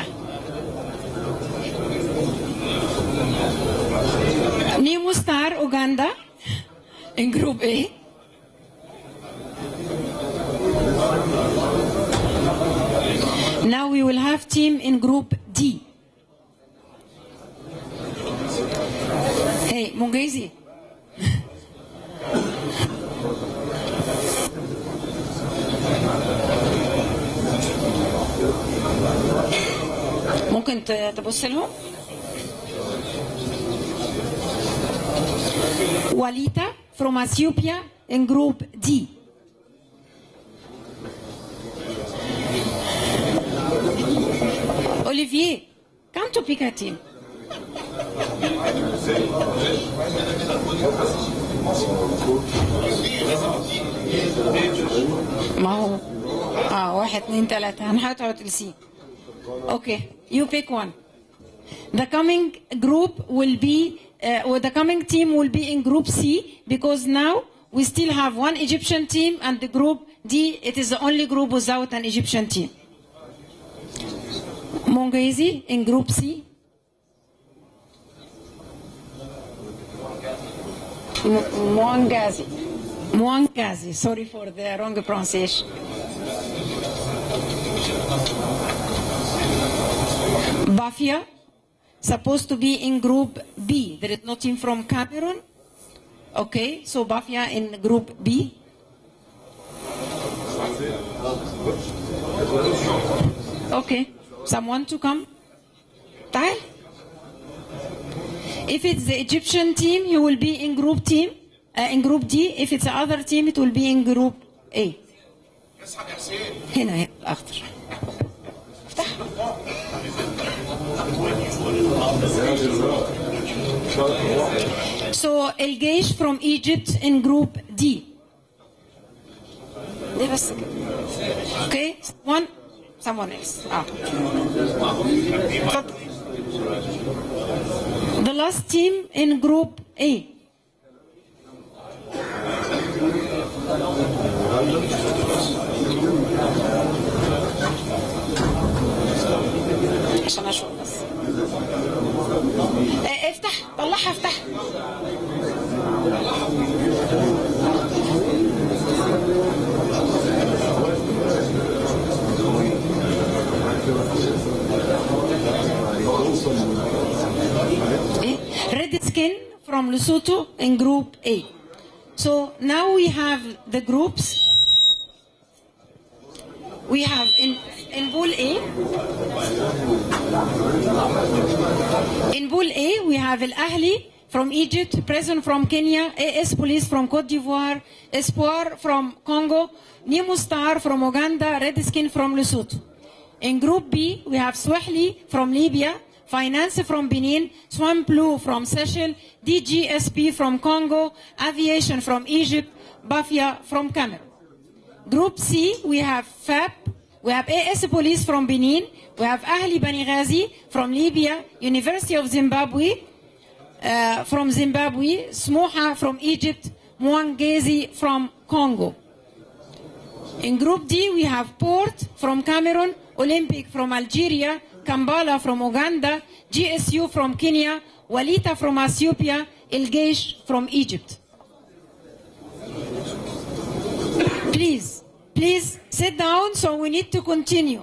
New Star Uganda in Group A. Now we will have team in Group D. Hey, Mungezi. ممكن تبص لهم؟ Walita from Ethiopia in Group D. Olivier, come to pick a team. ما هو 1 2 3 هنحط على السي. Okay, you pick one. The coming group will be, or the coming team will be in Group C, because now we still have one Egyptian team, and the Group D, it is the only group without an Egyptian team. Mongezi in Group C. Mwangazi. Sorry for the wrong pronunciation. Bafia, supposed to be in group B. There is no team from Cameroon. Okay, so Bafia in group B. Okay, someone to come? تعال. If it's the Egyptian team, you will be in group D. If it's the other team, it will be in group A. هنا الأخضر. So El Geish from Egypt in group D. Okay, someone else. The last team in group A. عشان اشوف بس. افتح، طلعها افتح. Red skin from Lesotho in group A. So now we have the groups. We have in pool A. In pool A we have Al Ahli from Egypt, Prison from Kenya, AS Police from Cote d'Ivoire, Espoir from Congo, Nemo Star from Uganda, Red Skin from Lesotho. In group B we have Swahili from Libya, Finance from Benin, Swamp Blue from Seychelles, DGSP from Congo, Aviation from Egypt, Bafia from Cameroon. Group C, we have FAP, we have AS Police from Benin, we have Ahli Bani Ghazi from Libya, University of Zimbabwe, from Zimbabwe, Smoha from Egypt, Mwangezi from Congo. In Group D, we have Port from Cameroon, Olympic from Algeria, Kampala from Uganda, GSU from Kenya, Walita from Ethiopia, El Geish from Egypt. Please sit down, so we need to continue.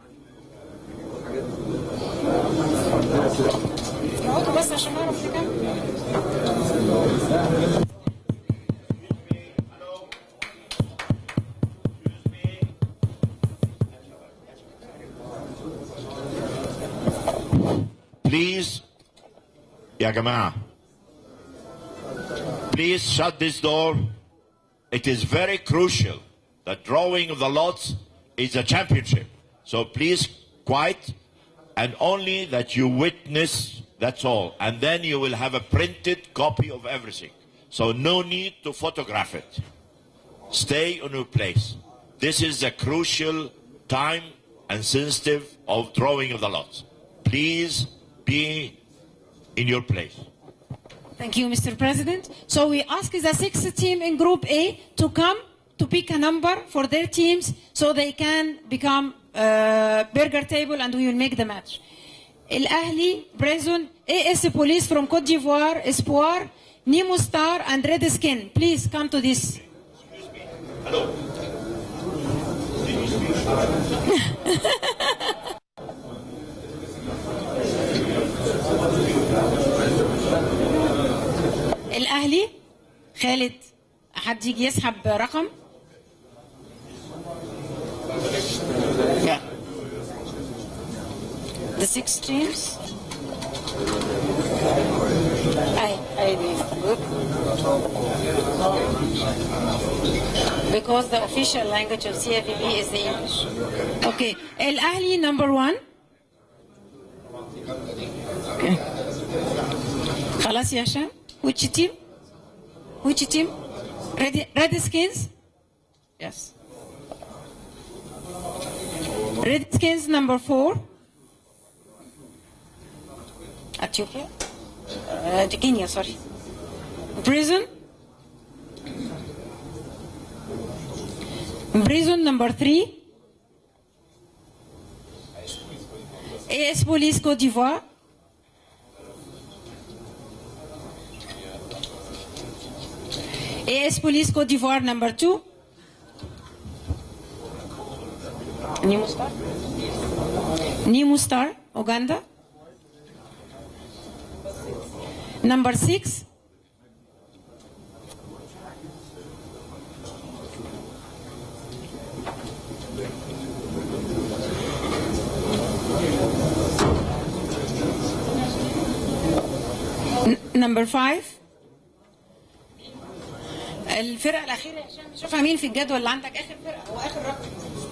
Please, Ya Jama'a, please shut this door. It is very crucial. The drawing of the lots is a championship. So please quiet, and only that you witness, that's all. And then you will have a printed copy of everything. So no need to photograph it. Stay on your place. This is a crucial time and sensitive of drawing of the lots. Please be in your place. Thank you, Mr. President. So we ask the sixth team in Group A to come to pick a number for their teams so they can become burger table and we will make the match. Al Ahli, Prison, AS Police from Cote d'Ivoire, Espoir, Nemo Star and Red Skin. Please come to this. Hello. الأهلي خالد حد يجي يسحب رقم. Yeah. The 6 teams. Because the official language of CFVB is the English. Okay. El Ahli number 1. Okay. خلاص يا هشام. Which team? Which team? Redskins? Yes. Redskins number 4. Ethiopia? Kenya, sorry. Prison? Prison number 3. AS Police Côte d'Ivoire. AS Police Côte d'Ivoire number 2. Nemo Star, Uganda. Number 6. Number 5. الفرقة الأخيرة يا هشام نشوفها مين في الجدول اللي عندك آخر فرقة هو آخر رقم.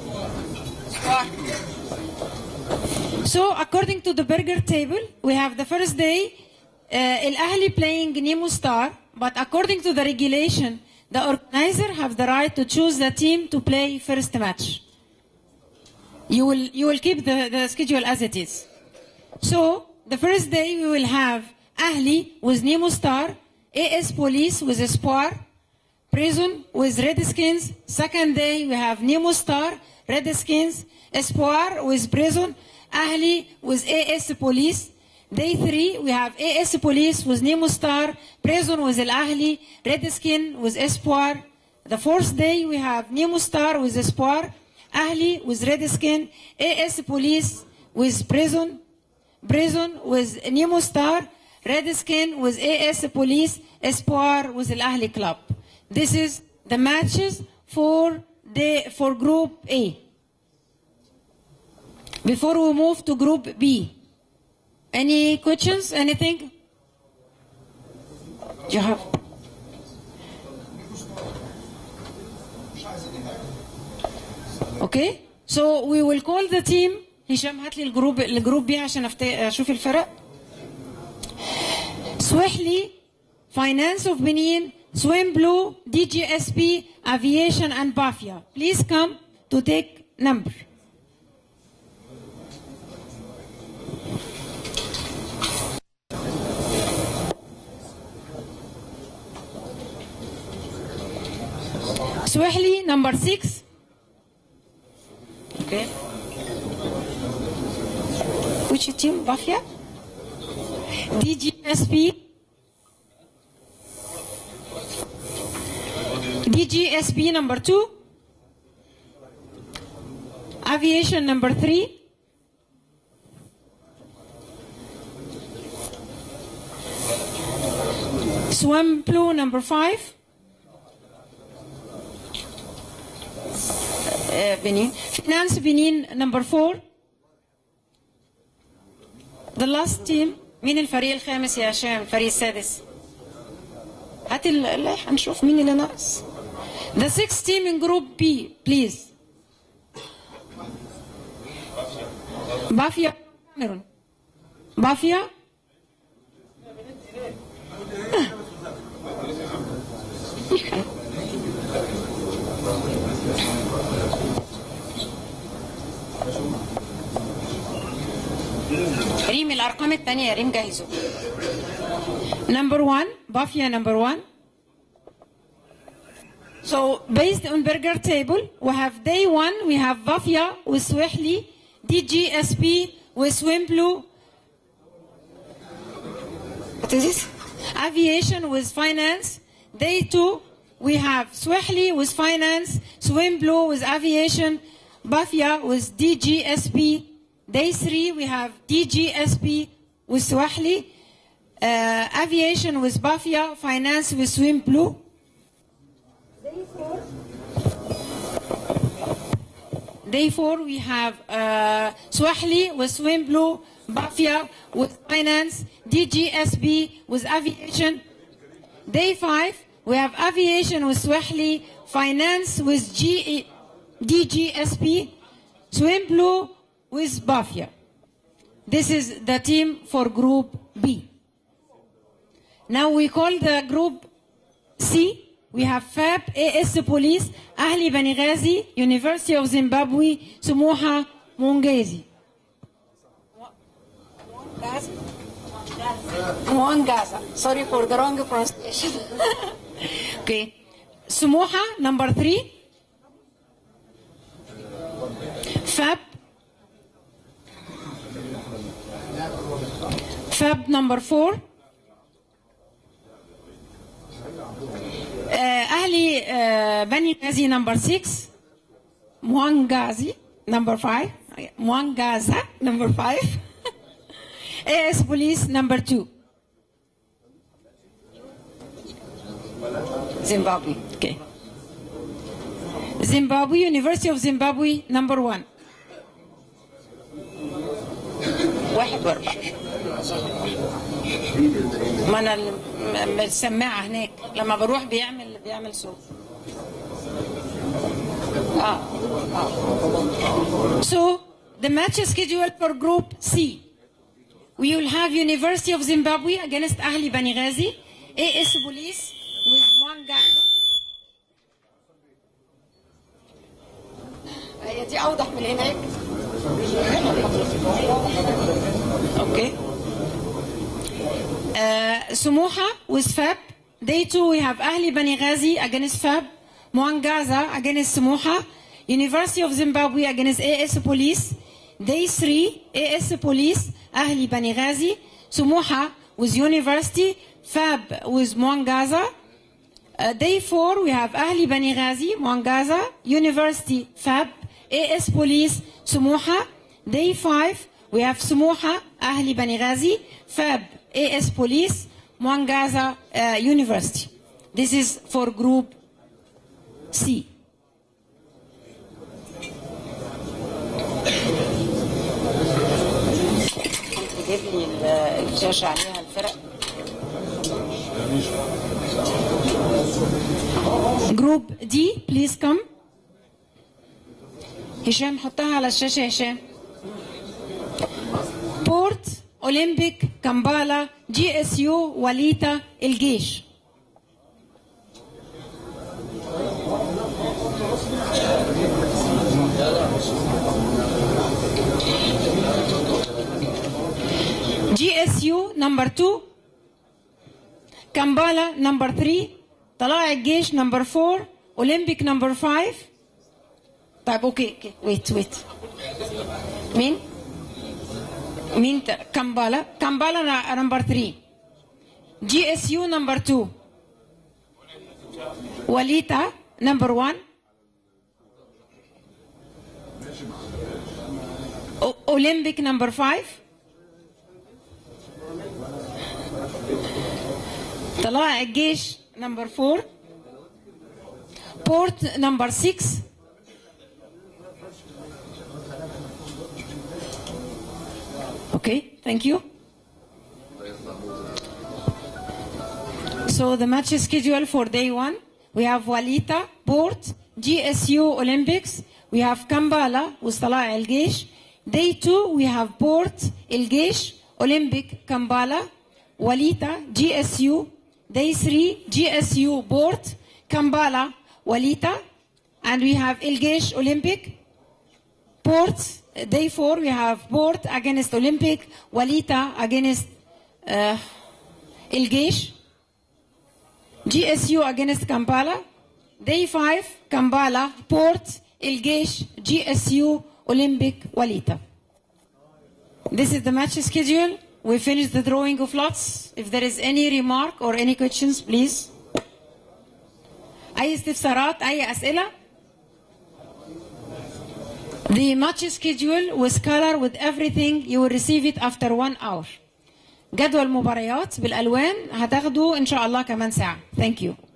So according to the burger table, we have the first day Al Ahly playing Nemo Star, but according to the regulation, the organizer have the right to choose the team to play first match. You will keep the schedule as it is. So the first day we will have Ahly with Nemo Star, AS Police with Espoir, Prison with Redskins. Second day we have Nemo Star, Redskins, Espoir with Prison, Ahly with AS Police. Day 3 we have AS Police with Nemo Star, Prison with Al Ahly, Redskin with Espoir. The fourth day we have Nemo Star with Espoir, Ahly with Redskin, AS Police with Prison, Prison with Nemo Star, Redskin with AS Police, Espoir with Al Ahly Club. This is the matches for Group A. Before we move to Group B, any questions? Anything? You have? Okay. So we will call the team. هشام هات لي الجروب بي عشان اشوف الفرق. سويحلي, Finance of Benin, Swim Blue, DGSP, Aviation and Bafia. Please come to take number. Swahili number 6. Okay. Which team? Bafia? DGSP. DGSP number 2. Aviation number 3. Swim Blue number 5. Benin. Finance Benin number 4. The last team. مين الفريق الخامس يا هشام؟ الفريق السادس. هات اللائحة نشوف مين اللي ناقص. The sixth team in Group B, please. Bafia, Cameroon. Bafia. ريم الأرقام الثانية ريم جاهزة. Number 1, Bafia number 1. So based on burger table, we have day 1, we have Bafia with Swahili, DGSP with Swim Blue. What is this? Aviation with Finance. Day 2, we have Swahili with Finance, Swim Blue with Aviation, Bafia with DGSP. Day 3, we have DGSP with Swahili, Aviation with Bafia, Finance with Swim Blue. Day 4, we have Swahili with Swim Blue, Bafia with Finance, DGSP with Aviation. Day 5, we have Aviation with Swahili, Finance with DGSP, Swim Blue with Bafia. This is the team for Group B. Now we call the Group C. We have FAB, AS Police, Ahly Bani Ghazi, University of Zimbabwe, Sumuha, Mungezi. Mwangaza. Sorry for the wrong pronunciation. Okay. Sumuha, number 3. FAB. FAB number 4. Ahly Bani Ghazi number 6. Mwangazi. number 5. Mwangaza, number 5. AS Police, number 2. Zimbabwe, okay. Zimbabwe, University of Zimbabwe, number 1. واحد ورا. ما انا السماعه هناك لما بروح بيعمل صوت. So the match schedule for Group C. We will have University of Zimbabwe against Ahli Bani Ghazi, AS Police with Mwangaza. هي دي أوضح من هناك. Okay. Sumuha with FAB. Day 2 we have Ahli Bani Ghazi against FAB. Mwangaza against Sumuha. University of Zimbabwe against AS Police. Day 3 AS Police, Ahli Bani Ghazi. Sumuha with University. FAB with Mwangaza. Day 4 we have Ahli Bani Ghazi, Mwangaza. University, FAB. AS Police, Sumuha. Day 5 we have Sumuha, Ahli Bani Ghazi. FAB, AS Police, Mwangaza University. This is for Group C. جيب لي الشاشة عليها الفرق. Group D, please come. هشام حطها على الشاشة هشام. بورت أولمبيك كامبالا GSU وليتا الجيش. GSU number 2, Kampala number 3, طلائع الجيش number 4, Olympic number 5. طيب اوكي wait. مين كامبالا number 3. GSU number 2. وليتا number 1. Olympic number 5. طلائع الجيش number 4. Port number 6. Okay, thank you. So the match schedule for day 1, we have Walita, Port, GSU Olympics. We have Kampala with طلائع الجيش. Day 2, we have Port, الجيش, Olympic, Kampala, Walita, GSU. Day 3, GSU, Port, Kampala, Walita. And we have Ilgesh, Olympic, Port. Day 4, we have Port against Olympic, Walita against Ilgesh, GSU against Kampala. Day 5, Kampala, Port, Ilgesh, GSU, Olympic, Walita. This is the match schedule. We finished the drawing of lots. If there is any remark or any questions, please. أي استفسارات؟ أي أسئلة؟ The match schedule with color with everything. You will receive it after 1 hour. جدول مباريات بالألوان هتاخده إن شاء الله كمان ساعة. Thank you.